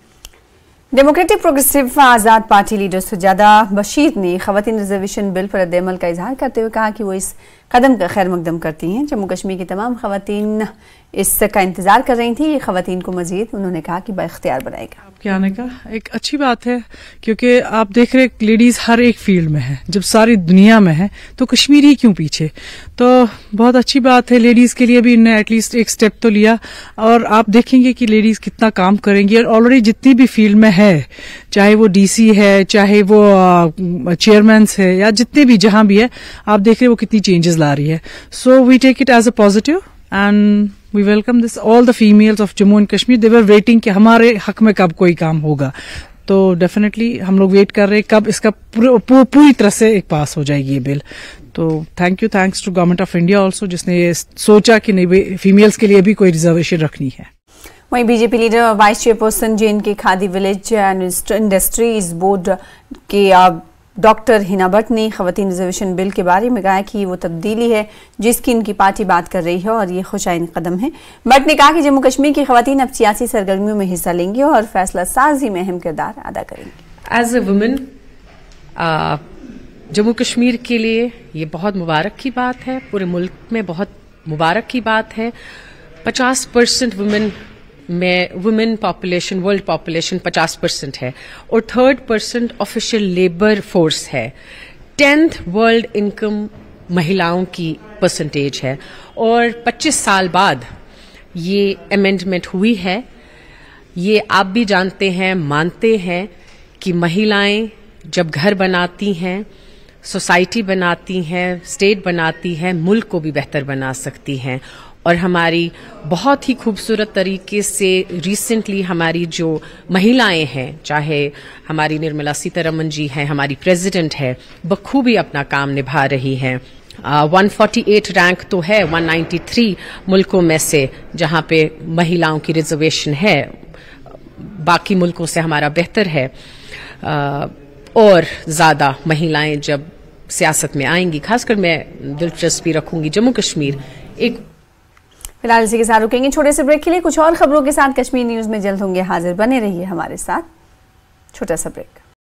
Democratic progressive Azad party leader Sujada Bashir ने खवातीन रिजर्वेशन बिल पर रद्द-ए-अमल का इजहार करते हुए कहा कि वो इस कदम का खैर मकदम करती हैं। जम्मू कश्मीर की तमाम खवातीन इसका इंतजार कर रही थी। ये खवातीन को मजीद उन्होंने कहा कि बाइख्तियार बनाएगा। आपके आने का एक अच्छी बात है, क्योंकि आप देख रहे लेडीज हर एक फील्ड में है। जब सारी दुनिया में है तो कश्मीर ही क्यों पीछे। तो बहुत अच्छी बात है लेडीज के लिए भी, इनने एटलीस्ट एक स्टेप तो लिया। और आप देखेंगे कि लेडीज कितना काम करेंगी। और ऑलरेडी जितनी भी फील्ड में है, चाहे वो डीसी है, चाहे वो चेयरमैन है, या जितने भी जहां भी है, आप देख रहे वो कितनी चेंजेस ला रही है। So we take it as a positive and we welcome this. All the females of Jammu and Kashmir they were waiting कि हमारे हक में कब कोई काम होगा। तो डेफिनेटली हम लोग वेट कर रहे हैं कब इसका पूरी तरह से एक पास हो जाएगी ये बिल। तो thanks to government of India also, जिसने ये सोचा कि नहीं फीमेल्स के लिए भी कोई रिजर्वेशन रखनी है। वहीं बीजेपी लीडर और vice chairperson JNK Khadi village and industries board के डॉक्टर हिना भट्ट ने खवातीन रिजर्वेशन बिल के बारे में कहा कि वो तब्दीली है जिसकी उनकी पार्टी बात कर रही है और ये खुशाइन कदम है। भट्ट ने कहा कि जम्मू कश्मीर की खवातीन अब सियासी सरगर्मियों में हिस्सा लेंगी और फैसला साजी में अहम किरदार अदा करेंगी। As a women Jammu Kashmir के लिए ये बहुत मुबारक की बात है, पूरे मुल्क में बहुत मुबारक की बात है। 50% वुमेन पॉपुलेशन, वर्ल्ड पॉपुलेशन 50% है और 3rd% ऑफिशियल लेबर फोर्स है। 10th वर्ल्ड इनकम महिलाओं की परसेंटेज है और 25 साल बाद ये अमेंडमेंट हुई है। ये आप भी जानते हैं, मानते हैं कि महिलाएं जब घर बनाती हैं, सोसाइटी बनाती हैं, स्टेट बनाती हैं, मुल्क को भी बेहतर बना सकती हैं। और हमारी बहुत ही खूबसूरत तरीके से रिसेंटली हमारी जो महिलाएं हैं, चाहे हमारी निर्मला सीतारमण जी हैं, हमारी प्रेसिडेंट है, बखूबी अपना काम निभा रही हैं। 148 रैंक तो है 193 मुल्कों में से जहां पे महिलाओं की रिजर्वेशन है। बाकी मुल्कों से हमारा बेहतर है और ज्यादा महिलाएं जब सियासत में आएंगी, खासकर मैं दिलचस्पी रखूंगी जम्मू कश्मीर। एक फिलहाल इसी के साथ रुकेंगे छोटे से ब्रेक के लिए। कुछ और खबरों के साथ कश्मीर न्यूज में जल्द होंगे हाजिर, बने रहिए हमारे साथ। छोटा सा break.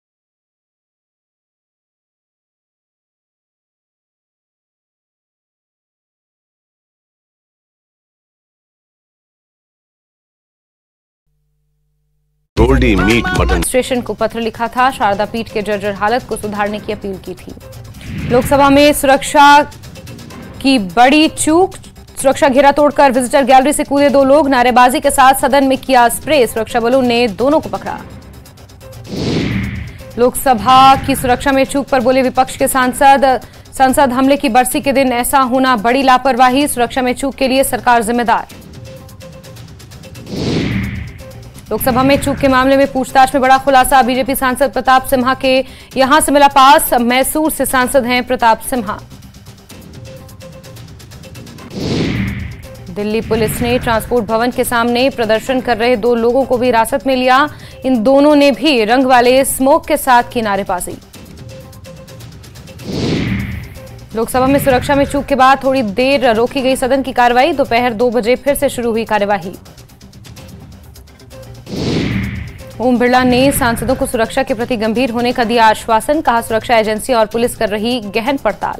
Goldy meat mutton station को पत्र लिखा था, शारदा पीठ के जर्जर हालत को सुधारने की अपील की थी। लोकसभा में सुरक्षा की बड़ी चूक, सुरक्षा घेरा तोड़कर विजिटर गैलरी से कूदे 2 लोग, नारेबाजी के साथ सदन में किया स्प्रे, सुरक्षा बलों ने दोनों को पकड़ा। लोकसभा की सुरक्षा में चूक पर बोले विपक्ष के सांसद, संसद हमले की बरसी के दिन ऐसा होना बड़ी लापरवाही, सुरक्षा में चूक के लिए सरकार जिम्मेदार। लोकसभा में चूक के मामले में पूछताछ में बड़ा खुलासा, बीजेपी सांसद प्रताप सिम्हा के यहां से मिला पास, मैसूर से सांसद हैं प्रताप सिम्हा। दिल्ली पुलिस ने ट्रांसपोर्ट भवन के सामने प्रदर्शन कर रहे 2 लोगों को भी हिरासत में लिया, इन दोनों ने भी रंग वाले स्मोक के साथ की नारेबाजी। लोकसभा में सुरक्षा में चूक के बाद थोड़ी देर रोकी गई सदन की कार्रवाई, दोपहर 2 बजे फिर से शुरू हुई कार्यवाही। ओम बिरला ने सांसदों को सुरक्षा के प्रति गंभीर होने का दिया आश्वासन, कहा सुरक्षा एजेंसी और पुलिस कर रही गहन पड़ताल।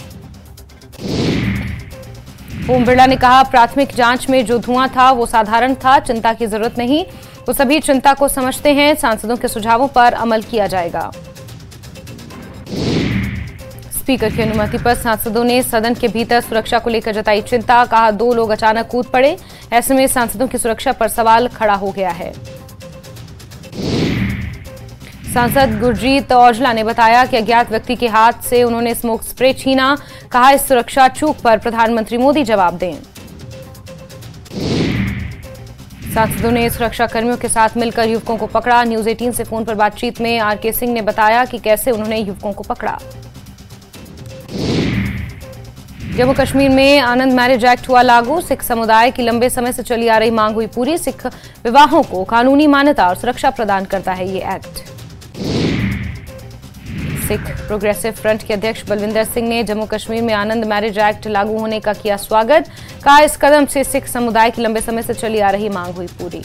ओम बिरला ने कहा प्राथमिक जांच में जो धुआं था वो साधारण था, चिंता की जरूरत नहीं, वो सभी चिंता को समझते हैं, सांसदों के सुझावों पर अमल किया जाएगा। स्पीकर की अनुमति पर सांसदों ने सदन के भीतर सुरक्षा को लेकर जताई चिंता, कहा 2 लोग अचानक कूद पड़े, ऐसे में सांसदों की सुरक्षा पर सवाल खड़ा हो गया है। सांसद गुरजीत औजला ने बताया कि अज्ञात व्यक्ति के हाथ से उन्होंने स्मोक स्प्रे छीना, कहा इस सुरक्षा चूक पर प्रधानमंत्री मोदी जवाब दें। सांसदों ने सुरक्षा कर्मियों के साथ मिलकर युवकों को पकड़ा, न्यूज 18 से फोन पर बातचीत में आरके सिंह ने बताया कि कैसे उन्होंने युवकों को पकड़ा। जम्मू कश्मीर में आनंद मैरिज एक्ट हुआ लागू, सिख समुदाय की लंबे समय से चली आ रही मांग हुई पूरी, सिख विवाहों को कानूनी मान्यता और सुरक्षा प्रदान करता है ये एक्ट। सिख प्रोग्रेसिव फ्रंट के अध्यक्ष बलविंदर सिंह ने जम्मू कश्मीर में आनंद मैरिज एक्ट लागू होने का किया स्वागत, कहा इस कदम से सिख समुदाय की लंबे समय से चली आ रही मांग हुई पूरी।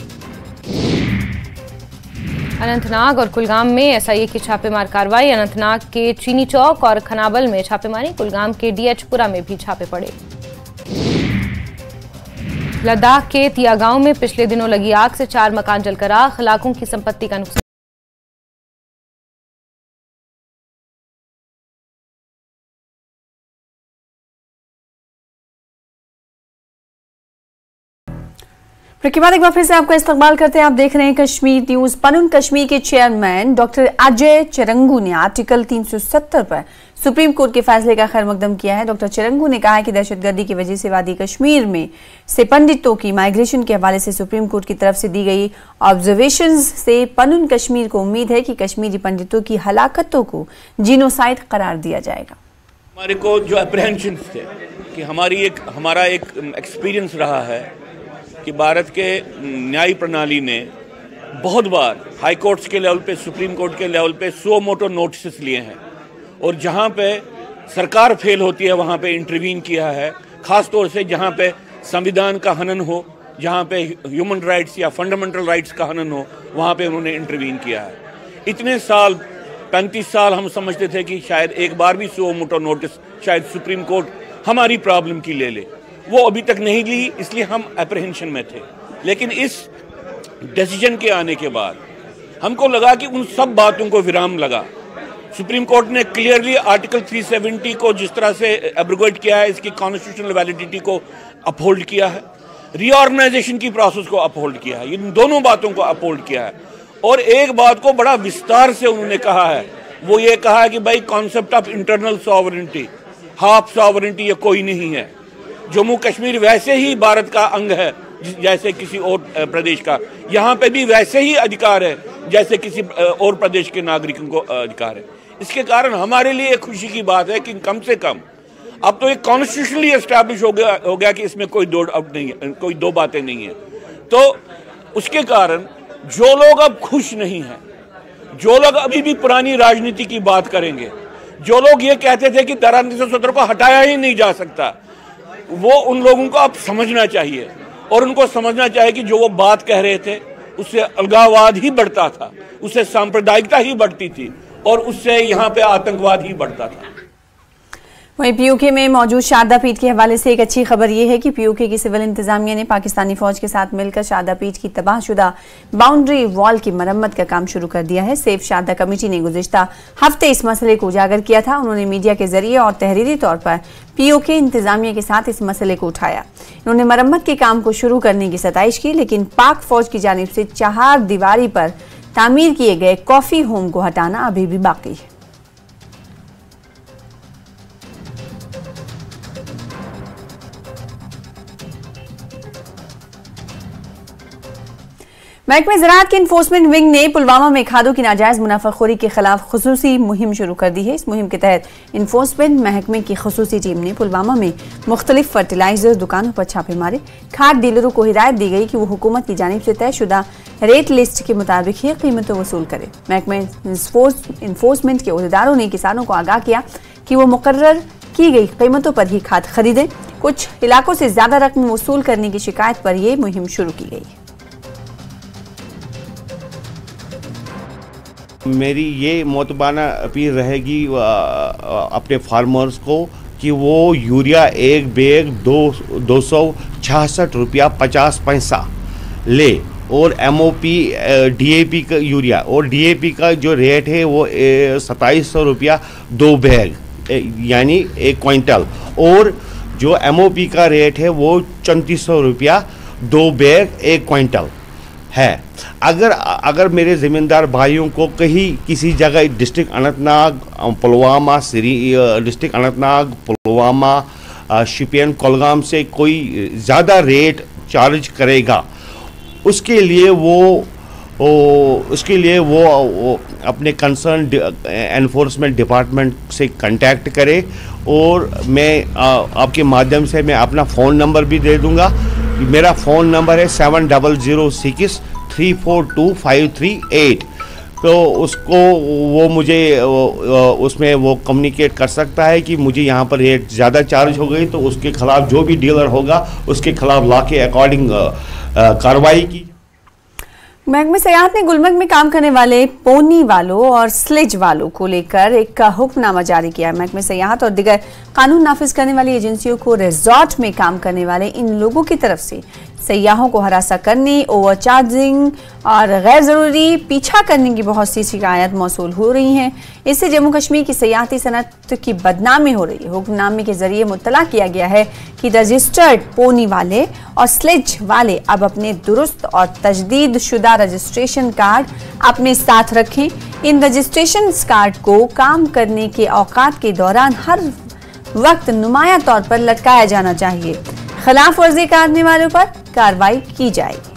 अनंतनाग और कुलगाम में एसआईए की छापेमार कार्रवाई, अनंतनाग के चीनी चौक और खनाबल में छापेमारी, कुलगाम के डीएचपुरा में भी छापे पड़े। लद्दाख के तिया गांव में पिछले दिनों लगी आग से 4 मकान जलकर आग, लाखों की संपत्ति का नुकसान। के बाद एक बार फिर से आपका इस्तकबाल करते हैं। आप देख रहे हैं कश्मीर न्यूज। पनुन कश्मीर के चेयरमैन डॉक्टर अजय चरंगू ने आर्टिकल 370 पर सुप्रीम कोर्ट के फैसले का खैर मकदम किया है। डॉक्टर चरंगू ने कहा है कि दहशतगर्दी की वजह से वादी कश्मीर में से पंडितों की माइग्रेशन के हवाले से सुप्रीम कोर्ट की तरफ से दी गई ऑब्जर्वेशंस से पनुन कश्मीर को उम्मीद है कि कश्मीरी पंडितों की हलाकतों को जीनोसाइड करार दिया जाएगा। हमारे को जो अप्रहेंशन थे कि हमारा एक एक्सपीरियंस रहा है कि भारत के न्याय प्रणाली ने बहुत बार हाई कोर्ट्स के लेवल पे, सुप्रीम कोर्ट के लेवल पे सो मोटो नोटिस लिए हैं और जहां पे सरकार फेल होती है वहां पे इंटरवीन किया है, खास तौर से जहां पे संविधान का हनन हो, जहां पे ह्यूमन राइट्स या फंडामेंटल राइट्स का हनन हो, वहां पे उन्होंने इंटरवीन किया है। इतने साल 35 साल हम समझते थे कि शायद एक बार भी सो मोटो नोटिस शायद सुप्रीम कोर्ट हमारी प्रॉब्लम की ले ले, वो अभी तक नहीं ली, इसलिए हम अप्रहेंशन में थे। लेकिन इस डिसीजन के आने के बाद हमको लगा कि उन सब बातों को विराम लगा। सुप्रीम कोर्ट ने क्लियरली आर्टिकल 370 को जिस तरह से एब्रोगेट किया है, इसकी कॉन्स्टिट्यूशनल वैलिडिटी को अपहोल्ड किया है, रीऑर्गेनाइजेशन की प्रोसेस को अपहोल्ड किया है, इन दोनों बातों को अपहोल्ड किया है। और एक बात को बड़ा विस्तार से उन्होंने कहा है, वो ये कहा है कि भाई concept of internal sovereignty, half sovereignty ये कोई नहीं है। जम्मू कश्मीर वैसे ही भारत का अंग है जैसे किसी और प्रदेश का, यहाँ पे भी वैसे ही अधिकार है जैसे किसी और प्रदेश के नागरिकों को अधिकार है। इसके कारण हमारे लिए एक खुशी की बात है कि कम से कम अब तो एक कॉन्स्टिट्यूशनली एस्टैब्लिश हो गया कि इसमें कोई दो डाउट नहीं है, कोई दो बातें नहीं है। तो उसके कारण जो लोग अब खुश नहीं हैं, जो लोग अभी भी पुरानी राजनीति की बात करेंगे, जो लोग ये कहते थे कि धारा 370 को हटाया ही नहीं जा सकता, वो उन लोगों को अब समझना चाहिए और उनको समझना चाहिए कि जो वो बात कह रहे थे उससे अलगाववाद ही बढ़ता था, उससे सांप्रदायिकता ही बढ़ती थी और उससे यहाँ पे आतंकवाद ही बढ़ता था। वहीं पीओके में मौजूद शारदा पीठ के हवाले से एक अच्छी खबर यह है कि पीओके की सिविल इंतजामिया ने पाकिस्तानी फौज के साथ मिलकर शारदा पीठ की तबाहशुदा बाउंड्री वॉल की मरम्मत का काम शुरू कर दिया है। सेफ शारदा कमेटी ने गुज़िश्ता हफ्ते इस मसले को उजागर किया था। उन्होंने मीडिया के जरिए और तहरीरी तौर पर पीओके इंतजामिया के साथ इस मसले को उठाया। उन्होंने मरम्मत के काम को शुरू करने की सताइश की, लेकिन पाक फौज की जानिब से 4 दीवारी पर तामीर किए गए कॉफी होम को हटाना अभी भी बाकी है। महकमे ज़राअत के इन्फोर्समेंट विंग ने पुलवामा में खादों की नाजायज मुनाफाखोरी के खिलाफ खुसूसी मुहिम शुरू कर दी है। इस मुहिम के तहत इन्फोर्समेंट महकमे की खुसूसी टीम ने पुलवामा में मुख्तलिफ फर्टिलाइजर दुकानों पर छापे मारे। खाद डीलरों को हिदायत दी गई कि वो हुकूमत की जानिब से तयशुदा रेट लिस्ट के मुताबिक ही कीमतें वसूल करे। महकमे इन्फोर्समेंट के अहदेदारों ने किसानों को आगाह किया कि वो मुकर्रर की गई कीमतों पर ही खाद खरीदें। कुछ इलाकों से ज्यादा रकम वसूल करने की शिकायत पर यह मुहिम शुरू की गई। मेरी ये मोतबाना अपील रहेगी अपने फार्मर्स को कि वो यूरिया एक बैग 266 रुपया 50 पैसा ले, और MOP DAP का यूरिया और DAP का जो रेट है वो 2700 रुपया 2 बैग यानी 1 क्विंटल, और जो MOP का रेट है वो 3400 रुपया 2 बैग 1 क्विंटल है। अगर मेरे ज़मींदार भाइयों को कहीं किसी जगह डिस्ट्रिक्ट अनंतनाग, पुलवामा, डिस्ट्रिक्ट अनंतनाग, पुलवामा, शोपियान, कुलगाम से कोई ज़्यादा रेट चार्ज करेगा, उसके लिए वो अपने कंसर्न एनफोर्समेंट डिपार्टमेंट से कांटेक्ट करे, और मैं आपके माध्यम से मैं अपना फ़ोन नंबर भी दे दूंगा। मेरा फ़ोन नंबर है 7006 342 538। तो उसको वो मुझे उसमें वो कम्युनिकेट कर सकता है कि मुझे यहाँ पर रेट ज़्यादा चार्ज हो गई, तो उसके खिलाफ जो भी डीलर होगा उसके खिलाफ लॉ के अकॉर्डिंग कार्रवाई की। महकमे सयाहत ने गुलमर्ग में काम करने वाले पोनी वालों और स्लेज वालों को लेकर एक हुक्मनामा जारी किया है। महकमे सयाहत और दिगर कानून नाफिज करने वाली एजेंसियों को रिजॉर्ट में काम करने वाले इन लोगों की तरफ से सयाहों को हरासा करने, ओवरचार्जिंग और गैर जरूरी पीछा करने की बहुत सी शिकायत मौसूल हो रही हैं। इससे जम्मू कश्मीर की सयाहती सनत की बदनामी हो रही है। हुक्मनामे के जरिए मुत्तला किया गया है कि रजिस्टर्ड पोनी वाले और स्लेज वाले अब अपने दुरुस्त और तजदीद शुदा रजिस्ट्रेशन कार्ड अपने साथ रखें। इन रजिस्ट्रेशन कार्ड को काम करने के औकात के दौरान हर वक्त नुमाया तौर पर लटकाया जाना चाहिए। खिलाफ वर्जी करने वालों पर कार्रवाई की जाएगी।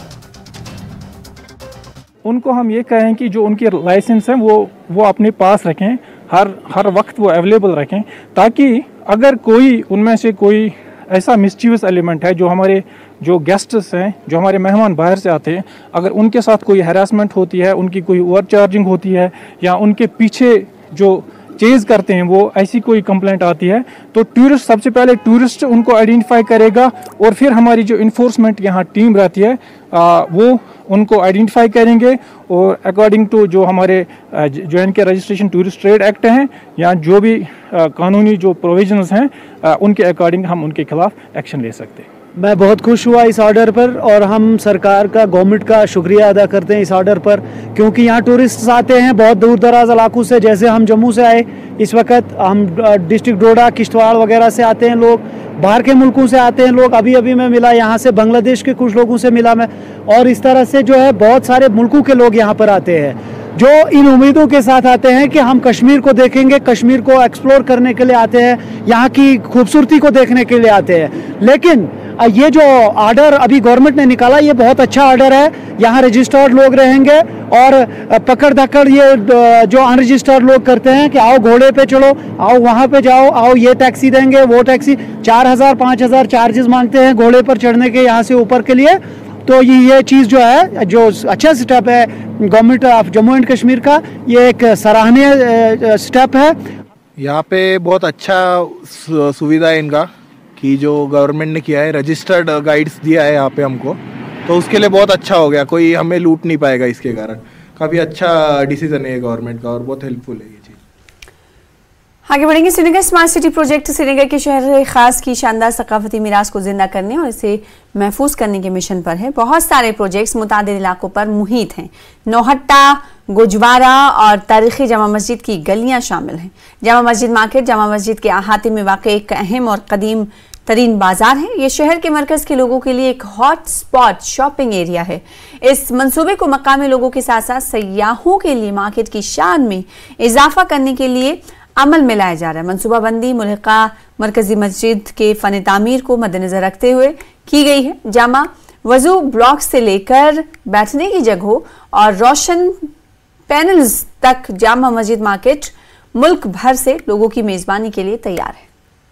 उनको हम ये कहें कि जो उनके लाइसेंस हैं वो अपने पास रखें, हर वक्त वो अवेलेबल रखें, ताकि अगर कोई उनमें से कोई ऐसा मिस्चीवियस एलिमेंट है, जो हमारे जो गेस्ट्स हैं, जो हमारे मेहमान बाहर से आते हैं, अगर उनके साथ कोई हैरासमेंट होती है, उनकी कोई ओवरचार्जिंग होती है, या उनके पीछे जो चेज करते हैं वो ऐसी कोई कंप्लेंट आती है, तो टूरिस्ट सबसे पहले टूरिस्ट उनको आइडेंटिफाई करेगा, और फिर हमारी जो इन्फोर्समेंट यहाँ टीम रहती है वो उनको आइडेंटिफाई करेंगे, और अकॉर्डिंग टू जो हमारे जो रजिस्ट्रेशन टूरिस्ट ट्रेड एक्ट हैं या जो भी कानूनी जो प्रोविजंस हैं उनके अकॉर्डिंग हम उनके खिलाफ एक्शन ले सकते हैं। मैं बहुत खुश हुआ इस ऑर्डर पर, और हम सरकार का, गवर्नमेंट का शुक्रिया अदा करते हैं इस ऑर्डर पर, क्योंकि यहाँ टूरिस्ट आते हैं बहुत दूर दराज इलाकों से। जैसे हम जम्मू से आए, इस वक्त हम डिस्ट्रिक्ट डोडा, किश्तवाड़ वगैरह से आते हैं लोग, बाहर के मुल्कों से आते हैं लोग। अभी मैं मिला यहाँ से, बांग्लादेश के कुछ लोगों से मिला मैं, और इस तरह से जो है बहुत सारे मुल्कों के लोग यहाँ पर आते हैं, जो इन उम्मीदों के साथ आते हैं कि हम कश्मीर को देखेंगे, कश्मीर को एक्सप्लोर करने के लिए आते हैं, यहाँ की खूबसूरती को देखने के लिए आते हैं। लेकिन ये जो ऑर्डर अभी गवर्नमेंट ने निकाला, ये बहुत अच्छा ऑर्डर है। यहाँ रजिस्टर्ड लोग रहेंगे, और पकड़ धक्कड़ ये जो अनरजिस्टर्ड लोग करते हैं कि आओ घोड़े पे चलो, आओ वहाँ पे जाओ, आओ ये टैक्सी देंगे, वो टैक्सी 4000 5000 चार्जेस मांगते हैं घोड़े पर चढ़ने के, यहाँ से ऊपर के लिए। तो ये चीज़ जो है, जो अच्छा स्टेप है government of Jammu and Kashmir का, ये एक सराहनीय स्टेप है। यहाँ पे बहुत अच्छा सुविधा है इनका, कि जो गवर्नमेंट ने किया है, रजिस्टर्ड गाइड्स दिया है यहाँ पे हमको, तो उसके लिए बहुत अच्छा हो गया। कोई हमें लूट नहीं पाएगा इसके कारण। काफ़ी अच्छा डिसीजन है गवर्नमेंट का, और बहुत हेल्पफुल है ये चीज़। आगे बढ़ेंगे। Srinagar smart city project Srinagar के शहर खास की शानदार सकाफती मीरास को जिंदा करने और इसे महफूज करने के मिशन पर है। बहुत सारे प्रोजेक्ट्स मुतादिद इलाकों पर मुहित हैं। नौहट्टा, गुजवारा और तारीखी जामा मस्जिद की गलियां शामिल हैं। जामा मस्जिद मार्केट जामा मस्जिद के अहाते में वाक़ एक अहम और कदीम तरीन बाजार है। ये शहर के मरकज के लोगों के लिए एक हॉट स्पॉट शॉपिंग एरिया है। इस मंसूबे को मकामी लोगों के साथ साथ सयाहों के लिए मार्केट की शान में इजाफा करने के लिए अमल में लाया जा रहा है। मनसूबाबंदी मुल्का मरकजी मस्जिद के फन तामीर को मद्देनजर रखते हुए की गई है। जामा वजू ब्लॉक से लेकर बैठने की जगहों और रोशन पैनल्स तक जामा मस्जिद मार्केट मुल्क भर से लोगों की मेजबानी के लिए तैयार है।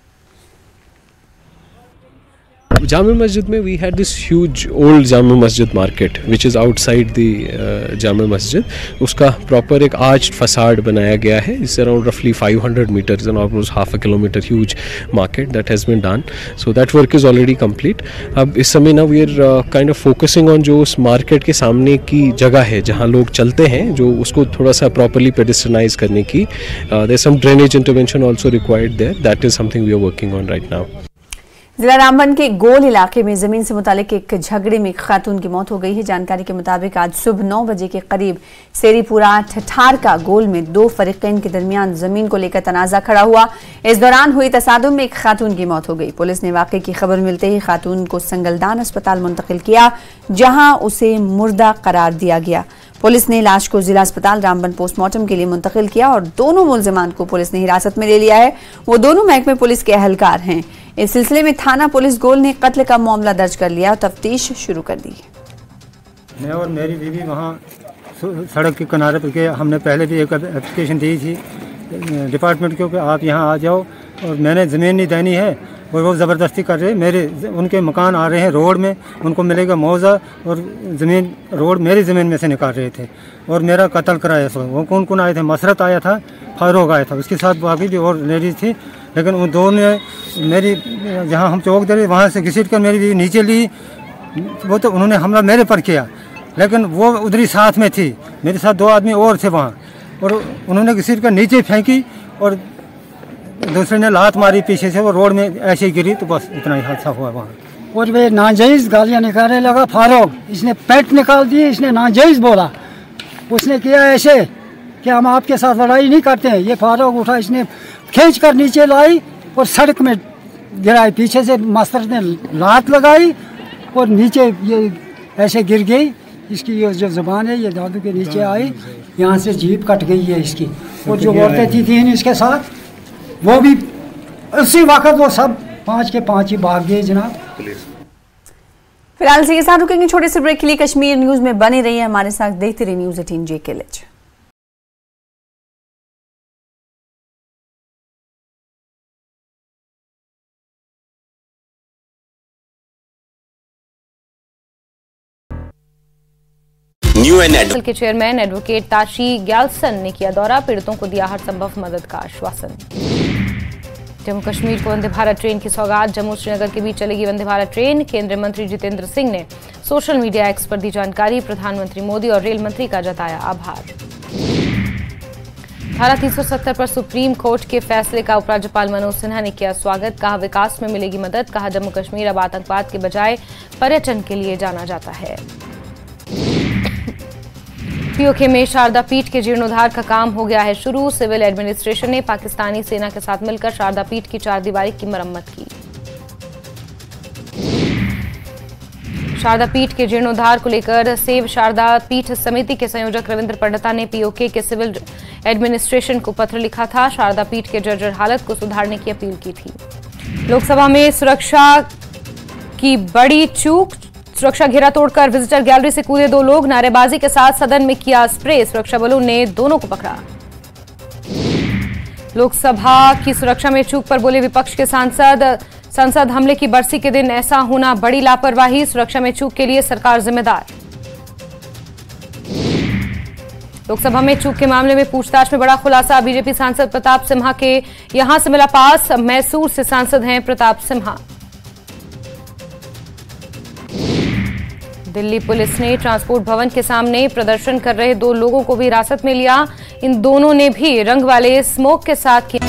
Jama Masjid में we had this huge old Jama Masjid market which is outside the Jama Masjid. उसका proper एक arched facade बनाया गया है. It's around roughly 500 meters and almost half a kilometer huge market that has been done. So that work is already complete. अब इस समय ना we are kind of focusing on जो उस market के सामने की जगह है जहाँ लोग चलते हैं, जो उसको थोड़ा सा properly pedestrianize करने की there's some drainage intervention also required there. That is something we are working on right now. जिला रामबन के गोल इलाके में जमीन से मुतालिक एक झगड़े में एक खातून की मौत हो गई है। जानकारी के मुताबिक आज सुबह 9 बजे के करीब सेरीपुरा ठठार का गोल में दो फरीकैन के दरमियान जमीन को लेकर तनाजा खड़ा हुआ। इस दौरान हुई तसादुम में एक खातून की मौत हो गई। पुलिस ने वाकये की खबर मिलते ही खातून को संगलदान अस्पताल मुंतकिल किया, जहां उसे मुर्दा करार दिया गया। पुलिस ने लाश को जिला अस्पताल रामबन पोस्टमार्टम के लिए मुंतकिल किया और दोनों मुलजिमान को पुलिस ने हिरासत में ले लिया है। वो दोनों महकमे पुलिस के अहलकार हैं। इस सिलसिले में थाना पुलिस गोल ने कत्ल का मामला दर्ज कर लिया और तफ्तीश शुरू कर दी। मैं और मेरी बीवी वहाँ सड़क के किनारे पर गए। हमने पहले भी एक एप्लीकेशन दी थी डिपार्टमेंट को कि आप यहाँ आ जाओ, और मैंने ज़मीन नहीं देनी है और वो ज़बरदस्ती कर रहे। मेरे उनके मकान आ रहे हैं रोड में, उनको मिलेगा मुआवजा, और ज़मीन रोड मेरी ज़मीन में से निकाल रहे थे और मेरा कत्ल कराया। वो कौन कौन आए थे? मसरत आया था, फारूक आया था, उसके साथ बाकी भी और लेडीज़ थी, लेकिन उन दोनों ने मेरी जहाँ हम चौक दे वहाँ से घसीट कर मेरी नीचे ली। वो तो उन्होंने हमला मेरे पर किया, लेकिन वो उधरी साथ में थी, मेरे साथ दो आदमी और थे वहाँ, और उन्होंने घसीट कर नीचे फेंकी और दूसरे ने लात मारी पीछे से, वो रोड में ऐसे ही गिरी। तो बस इतना ही हादसा हुआ वहाँ। और वे नाजायज़ गालियाँ निकालने लगा फारूक, इसने पेट निकाल दिए, इसने नाजायज़ बोला। उसने किया ऐसे कि हम आपके साथ लड़ाई नहीं करते हैं। ये फारूक उठा, इसने खींच कर नीचे लाई और सड़क में गिराई। पीछे से मास्टर ने लात लगाई और नीचे ये ऐसे गिर गई। इसकी ये जो ज़ुबान है ये दादू के नीचे आई, यहाँ से जीप कट गई है इसकी। और जो औरतें थी इसके साथ, वो भी उसी वक्त वो सब 5 के 5 ही भाग गए जनाब। फिलहाल इसी के साथ रुकेंगे छोटे से ब्रेक के लिए। कश्मीर न्यूज में बने रहिए हमारे साथ, देखते रहिए न्यूज़ 18 JKLH। काउंसिल के चेयरमैन एडवोकेट ताशी ग्यालसन ने किया दौरा, पीड़ितों को दिया हर संभव मदद का आश्वासन। जम्मू कश्मीर को वंदे भारत ट्रेन की सौगात, जम्मू श्रीनगर के बीच चलेगी वंदे भारत ट्रेन। केंद्रीय मंत्री जितेंद्र सिंह ने सोशल मीडिया एक्स पर दी जानकारी, प्रधानमंत्री मोदी और रेल मंत्री का जताया आभार। धारा 370 पर सुप्रीम कोर्ट के फैसले का उपराज्यपाल मनोज सिन्हा ने किया स्वागत, कहा विकास में मिलेगी मदद, कहा जम्मू कश्मीर अब आतंकवाद के बजाय पर्यटन के लिए जाना जाता है। पीओके में शारदा पीठ के जीर्णोद्धार का काम हो गया है शुरू, सिविल एडमिनिस्ट्रेशन ने पाकिस्तानी सेना के साथ मिलकर शारदा पीठ की 4 दीवारी की मरम्मत की। शारदा पीठ के जीर्णोद्धार को लेकर सेव शारदा पीठ समिति के संयोजक रविंद्र पंडिता ने पीओके के सिविल एडमिनिस्ट्रेशन को पत्र लिखा था, शारदा पीठ के जर्जर हालत को सुधारने की अपील की थी। लोकसभा में सुरक्षा की बड़ी चूक, सुरक्षा घेरा तोड़कर विजिटर गैलरी से कूदे 2 लोग, नारेबाजी के साथ सदन में किया स्प्रे, सुरक्षा बलों ने दोनों को पकड़ा। लोकसभा की सुरक्षा में चूक पर बोले विपक्ष के संसद हमले की बरसी के दिन ऐसा होना बड़ी लापरवाही, सुरक्षा में चूक के लिए सरकार जिम्मेदार। लोकसभा में चूक के मामले में पूछताछ में बड़ा खुलासा, बीजेपी सांसद प्रताप सिम्हा के यहां से मिला पास, मैसूर से सांसद हैं प्रताप सिम्हा। दिल्ली पुलिस ने ट्रांसपोर्ट भवन के सामने प्रदर्शन कर रहे 2 लोगों को भी हिरासत में लिया, इन दोनों ने भी रंग वाले स्मोक के साथ किया।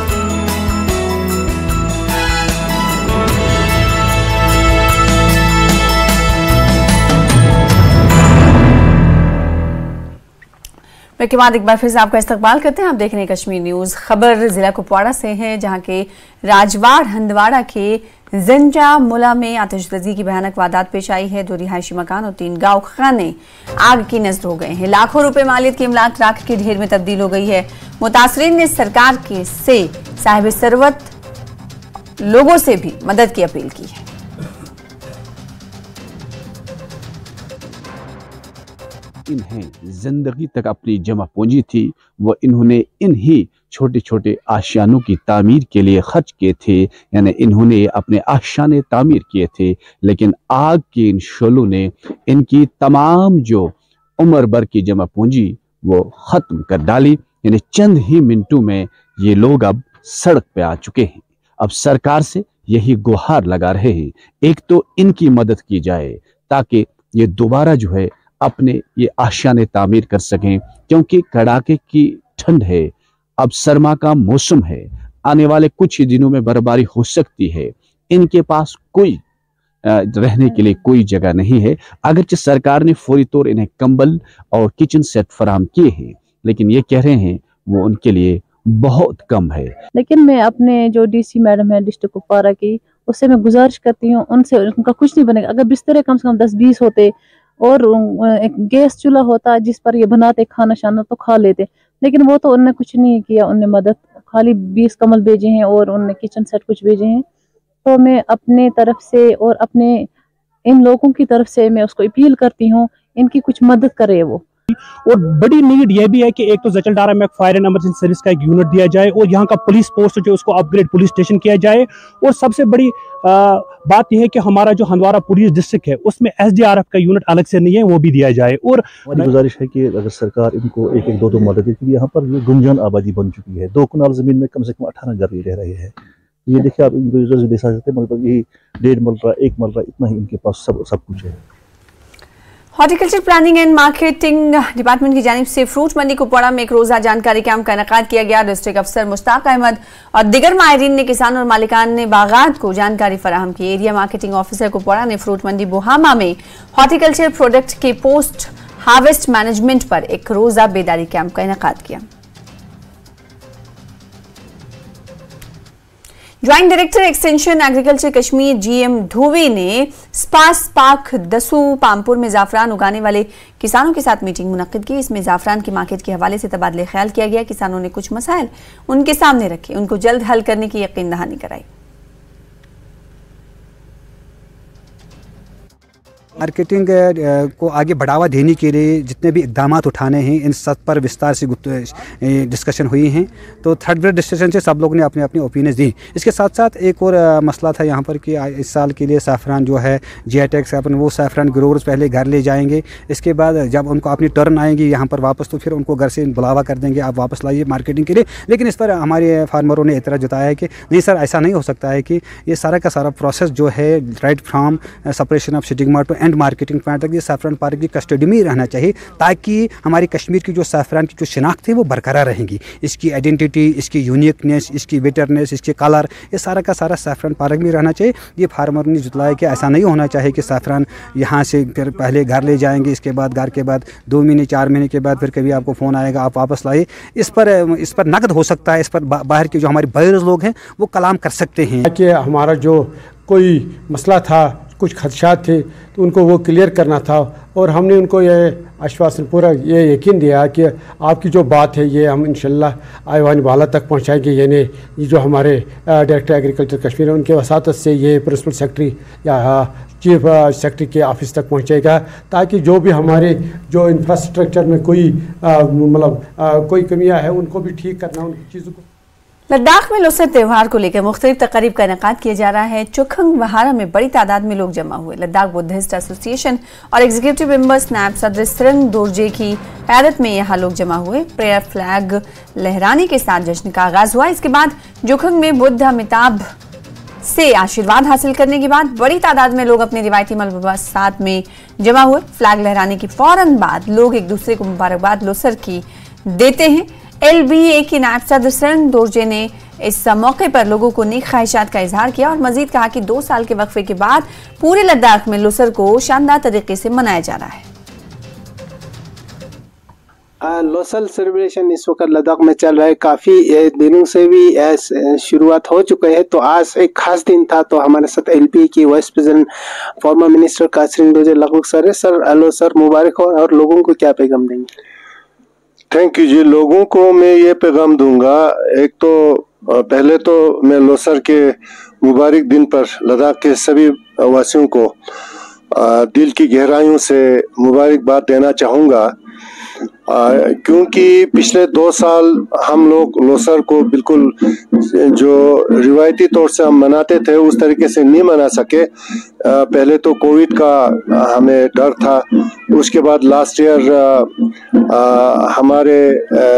ब्रेक के बाद एक बार फिर से आपका इस्तकबाल करते हैं। आप देख रहे हैं कश्मीर न्यूज। खबर जिला कुपवाड़ा से है, जहां के राजवाड़ हंदवाड़ा के जंजा मुला में आतिशबाजी की भयानक वारदात पेश आई है। 2 रिहायशी मकान और 3 गांव खाने आग की नज़र हो गए हैं। लाखों रुपए मालियत की इमलाक राख के ढेर में तब्दील हो गई है। मुतासरीन ने सरकार के से साहिब सरवत लोगों से भी मदद की अपील की है। इन्हें जिंदगी तक अपनी जमा पूंजी थी वो इन्होंने इन्हीं छोटे छोटे आशियानों की तामीर के लिए खर्च किए थे, यानी इन्होंने अपने आशियाने तामीर किए थे। लेकिन आग के इन शोलों ने इनकी तमाम जो उम्र भर की जमा पूंजी वो खत्म कर डाली। यानी चंद ही मिनटों में ये लोग अब सड़क पे आ चुके हैं। अब सरकार से यही गुहार लगा रहे हैं, एक तो इनकी मदद की जाए ताकि ये दोबारा जो है अपने ये आशियाने तामीर कर सकें, क्योंकि कड़ाके की ठंड है, अब सरमा का मौसम है, आने वाले कुछ ही दिनों में बर्फबारी हो सकती है। इनके पास कोई रहने के लिए कोई जगह नहीं है। अगरचे सरकार ने फौरी तौर इन्हें कंबल और किचन सेट फराहम किए हैं, लेकिन ये कह रहे हैं वो उनके लिए बहुत कम है। लेकिन मैं अपने जो डीसी मैडम है डिस्ट्रिक्ट कुपवारा की, उससे मैं गुजारिश करती हूँ, उनसे उनका कुछ नहीं बनेगा। अगर बिस्तरे कम से कम 10-20 होते और एक गैस चूल्हा होता जिस पर ये बनाते खाना शाना तो खा लेते, लेकिन वो तो उनने कुछ नहीं किया। उनने मदद खाली 20 कंबल भेजे हैं और उनने किचन सेट कुछ भेजे हैं। तो मैं अपने तरफ से और अपने इन लोगों की तरफ से मैं उसको अपील करती हूँ, इनकी कुछ मदद करे वो। और बड़ी नीड यह भी है कि एक तो जचलडारा में फायर एंड इमरजेंसी सर्विस का एक यूनिट दिया जाए और यहाँ का पुलिस पोस्ट जो उसको अपग्रेड पुलिस स्टेशन किया जाए। और सबसे बड़ी बात यह है कि हमारा जो हंदवारा पुलिस डिस्ट्रिक्ट है उसमें SDRF का यूनिट अलग से नहीं है, वो भी दिया जाए। और हमारी गुजारिश है कि अगर सरकार इनको एक एक दो दो मदद दे, क्योंकि यहाँ पर ये गुंजान आबादी बन चुकी है। 2 कनाल जमीन में कम से कम 18 घर रह रहे हैं। ये देखिए आप इनको दे सकते हैं, मतलब यही 1.5 मरला 1 मरला इतना ही इनके पास सब कुछ है। Horticulture planning and marketing department की जानिब से फ्रूट मंडी कुपवाड़ा में एक रोजा जानकारी कैंप का इनेकाद किया गया। डिस्ट्रिक्ट अफसर मुश्ताक अहमद और दिगर माहिरीन ने किसानों और मालिकान ने बागात को जानकारी फराहम की। एरिया मार्केटिंग ऑफिसर कुपवाड़ा ने फ्रूट मंडी बोहामा में हॉर्टिकल्चर प्रोडक्ट के पोस्ट हार्वेस्ट मैनेजमेंट पर एक रोजा बेदारी कैंप का इनेकाद किया। Joint director extension agriculture Kashmir GM धोवे ने स्पास पार्क दसू पामपुर में जाफरान उगाने वाले किसानों के साथ मीटिंग मुनक्किद की। इसमें जाफरान की मार्केट के हवाले से तबादले ख्याल किया गया। किसानों ने कुछ मसाइल उनके सामने रखे, उनको जल्द हल करने की यकीन दहानी कराई। मार्केटिंग को आगे बढ़ावा देने के लिए जितने भी इकदाम उठाने हैं इन सब पर विस्तार से डिस्कशन हुई हैं। तो थर्ड ग्रेड डिस्कशन से सब लोग ने अपने अपने ओपिनियंस दी। इसके साथ साथ एक और मसला था यहाँ पर कि इस साल के लिए सैफरान जो है GI टैक्स अपन वो सैफरान ग्रोवर्स पहले घर ले जाएंगे। इसके बाद जब उनको अपनी टर्न आएंगी यहाँ पर वापस तो फिर उनको घर से बुलावा कर देंगे, आप वापस लाइए मार्केटिंग के लिए। लेकिन इस पर हमारे फार्मरों ने एतराज़ जताया है कि नहीं सर, ऐसा नहीं हो सकता है कि ये सारा का सारा प्रोसेस जो है right from separation of sitting mart and marketing plant तक ये सैफरान पार्क की कस्टडी में ही रहना चाहिए, ताकि हमारी कश्मीर की जो सैफरान की जो शिनाख्त है वो बरकरार रहेंगी। इसकी आइडेंटिटी, इसकी यूनिकनेस, इसकी बिटरनेस, इसके कलर, ये सारा का सारा सैफरान पार्क में रहना चाहिए। ये फार्मर ने जुतलाया कि ऐसा नहीं होना चाहिए कि सैफरान यहाँ से फिर पहले घर ले जाएंगे, इसके बाद घर के बाद 2 महीने 4 महीने के बाद फिर कभी आपको फ़ोन आएगा आप वापस लाइए। इस पर नकद हो सकता है, इस पर बाहर के जो हमारे बायर्स लोग हैं वो कलाम कर सकते हैं कि हमारा जो कोई मसला था, कुछ खदशात थे तो उनको वो क्लियर करना था। और हमने उनको ये आश्वासन पूरा ये यकीन दिया कि आपकी जो बात है ये हम इंशाल्लाह आईवान वाला तक पहुंचाएंगे। यानी ये जो हमारे डायरेक्टर एग्रीकल्चर कश्मीर है उनके वसातत से ये प्रिंसिपल सेक्रेटरी या चीफ सेक्रेटरी के ऑफिस तक पहुंचेगा, ताकि जो भी हमारे जो इंफ्रास्ट्रक्चर में कोई कोई कमियाँ है उनको भी ठीक करना, उन चीज़ों को। लद्दाख में लोसर त्यौहार को लेकर मुख्तलिफ तकरीब का इनेकाद किया जा रहा है। चुखंग वहारा में बड़ी तादाद में लोग जमा हुए। लद्दाख बुद्धिस्ट एसोसिएशन और एग्जीक्यूटिव मेंबर्स नायब सदर सरंग दोरजे की क़यादत में यहाँ लोग जमा हुए। प्रेयर फ्लैग लहराने के साथ जश्न का आगाज हुआ। इसके बाद जोखंग में बुद्ध अमिताभ से आशीर्वाद हासिल करने के बाद बड़ी तादाद में लोग अपने रिवायती मलबूसात में जमा हुए। फ्लैग लहराने के फौरन बाद लोग एक दूसरे को मुबारकबाद लोसर की देते हैं। LBA की नायब सदर सरंग दोरजे ने इस मौके पर लोगों को नेक ख्वाहिशात का इजहार किया और मजीद कहा कि 2 साल के वक्फे के बाद पूरे लद्दाख में लोसर को शानदार तरीके से मनाया जा रहा है। लोसल सेलिब्रेशन इस वक्त लद्दाख में चल रहा है। काफ़ी दिनों से भी शुरुआत हो चुके हैं। तो आज एक खास दिन था। तो हमारे साथ LBA की vice president former minister Tsering Dorje लगभग सर है। सर लोसर मुबारक हो और लोगों को क्या पैगाम देंगे? Thank you ji. लोगों को मैं ये पैगाम दूंगा, एक तो पहले तो मैं लोसर के मुबारक दिन पर लद्दाख के सभी वासियों को दिल की गहराइयों से मुबारकबाद देना चाहूँगा, क्योंकि पिछले 2 साल हम लोग लोसर को बिल्कुल जो रिवायती तौर से हम मनाते थे उस तरीके से नहीं मना सके। पहले तो कोविड का हमें डर था, उसके बाद लास्ट ईयर हमारे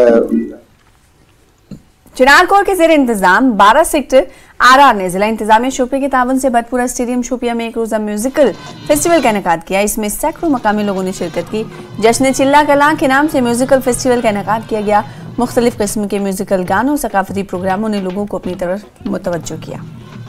चिनार कोर के जेर इंतजाम 12 सेक्टर आरआर ने जिला इंतजामिया शोपिया के तावन से बदपुरा स्टेडियम शोपिया में एक रोजा म्यूजिकल फेस्टिवल का इनेकाद किया। इसमें सैकड़ों मकामी लोगों ने शिरकत की। जश्न चिल्ला कलां के नाम से म्यूजिकल फेस्टिवल का इनेकाद किया गया। मुख्तलिफ किस्म के म्यूजिकल गानों सकाफती प्रोग्रामों ने लोगों को अपनी तरफ मुतवज्जो किया।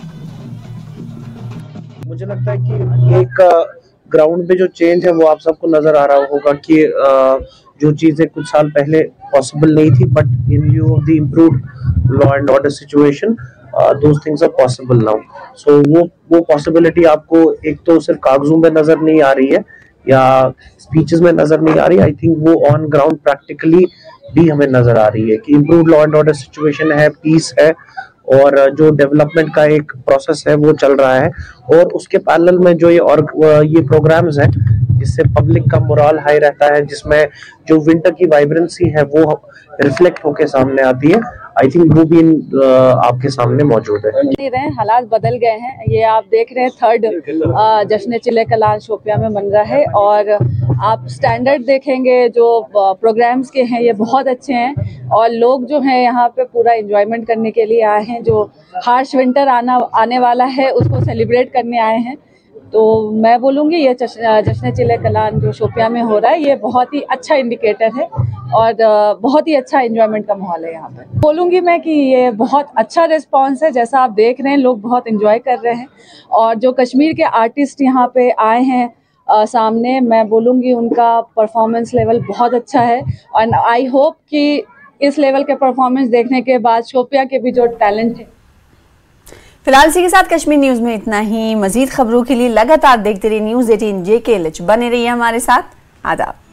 मुझे लगता है कि एक ग्राउंड पे जो चेंज है वो आप सबको नजर आ रहा होगा कि जो चीजें कुछ साल पहले पॉसिबल नहीं थी, but in view of the improved law and order situation those things are possible now. So वो पॉसिबिलिटी आपको एक तो सिर्फ कागजों में नजर नहीं आ रही है या स्पीचेस में नजर नहीं आ रही, आई थिंक वो ऑन ग्राउंड प्रैक्टिकली भी हमें नजर आ रही है कि improved law and order situation है, पीस है और जो डेवलपमेंट का एक प्रोसेस है वो चल रहा है। और उसके पैरेलल में जो ये प्रोग्राम्स हैं जिससे पब्लिक का मोरल हाई रहता है, जिसमें जो विंटर की वाइब्रेंसी है वो रिफ्लेक्ट होके सामने आती है, आई थिंक वो भी आपके सामने मौजूद है। हालात बदल गए हैं, ये आप देख रहे हैं थर्ड जश्न चिल्ले कलां शोपिया में बन रहा है और आप स्टैंडर्ड देखेंगे जो प्रोग्राम्स के हैं ये बहुत अच्छे हैं और लोग जो हैं यहाँ पे पूरा एंजॉयमेंट करने के लिए आए हैं। जो हार्श विंटर आने वाला है उसको सेलिब्रेट करने आए हैं। तो मैं बोलूँगी ये जश्न चिल्ले कलां जो शोपिया में हो रहा है ये बहुत ही अच्छा इंडिकेटर है और बहुत ही अच्छा एंजॉयमेंट का माहौल है यहाँ पे। बोलूँगी मैं कि ये बहुत अच्छा रिस्पांस है, जैसा आप देख रहे हैं लोग बहुत एंजॉय कर रहे हैं और जो कश्मीर के आर्टिस्ट यहाँ पे आए हैं सामने, मैं बोलूँगी उनका परफॉर्मेंस लेवल बहुत अच्छा है और आई होप कि इस लेवल के परफॉर्मेंस देखने के बाद शोपिया के भी जो टैलेंट है। फिलहाल इसी के साथ कश्मीर न्यूज में इतना ही। मजीद खबरों के लिए लगातार देखते रहिए News 18 JKLH। बने रहिए हमारे साथ। आदाब।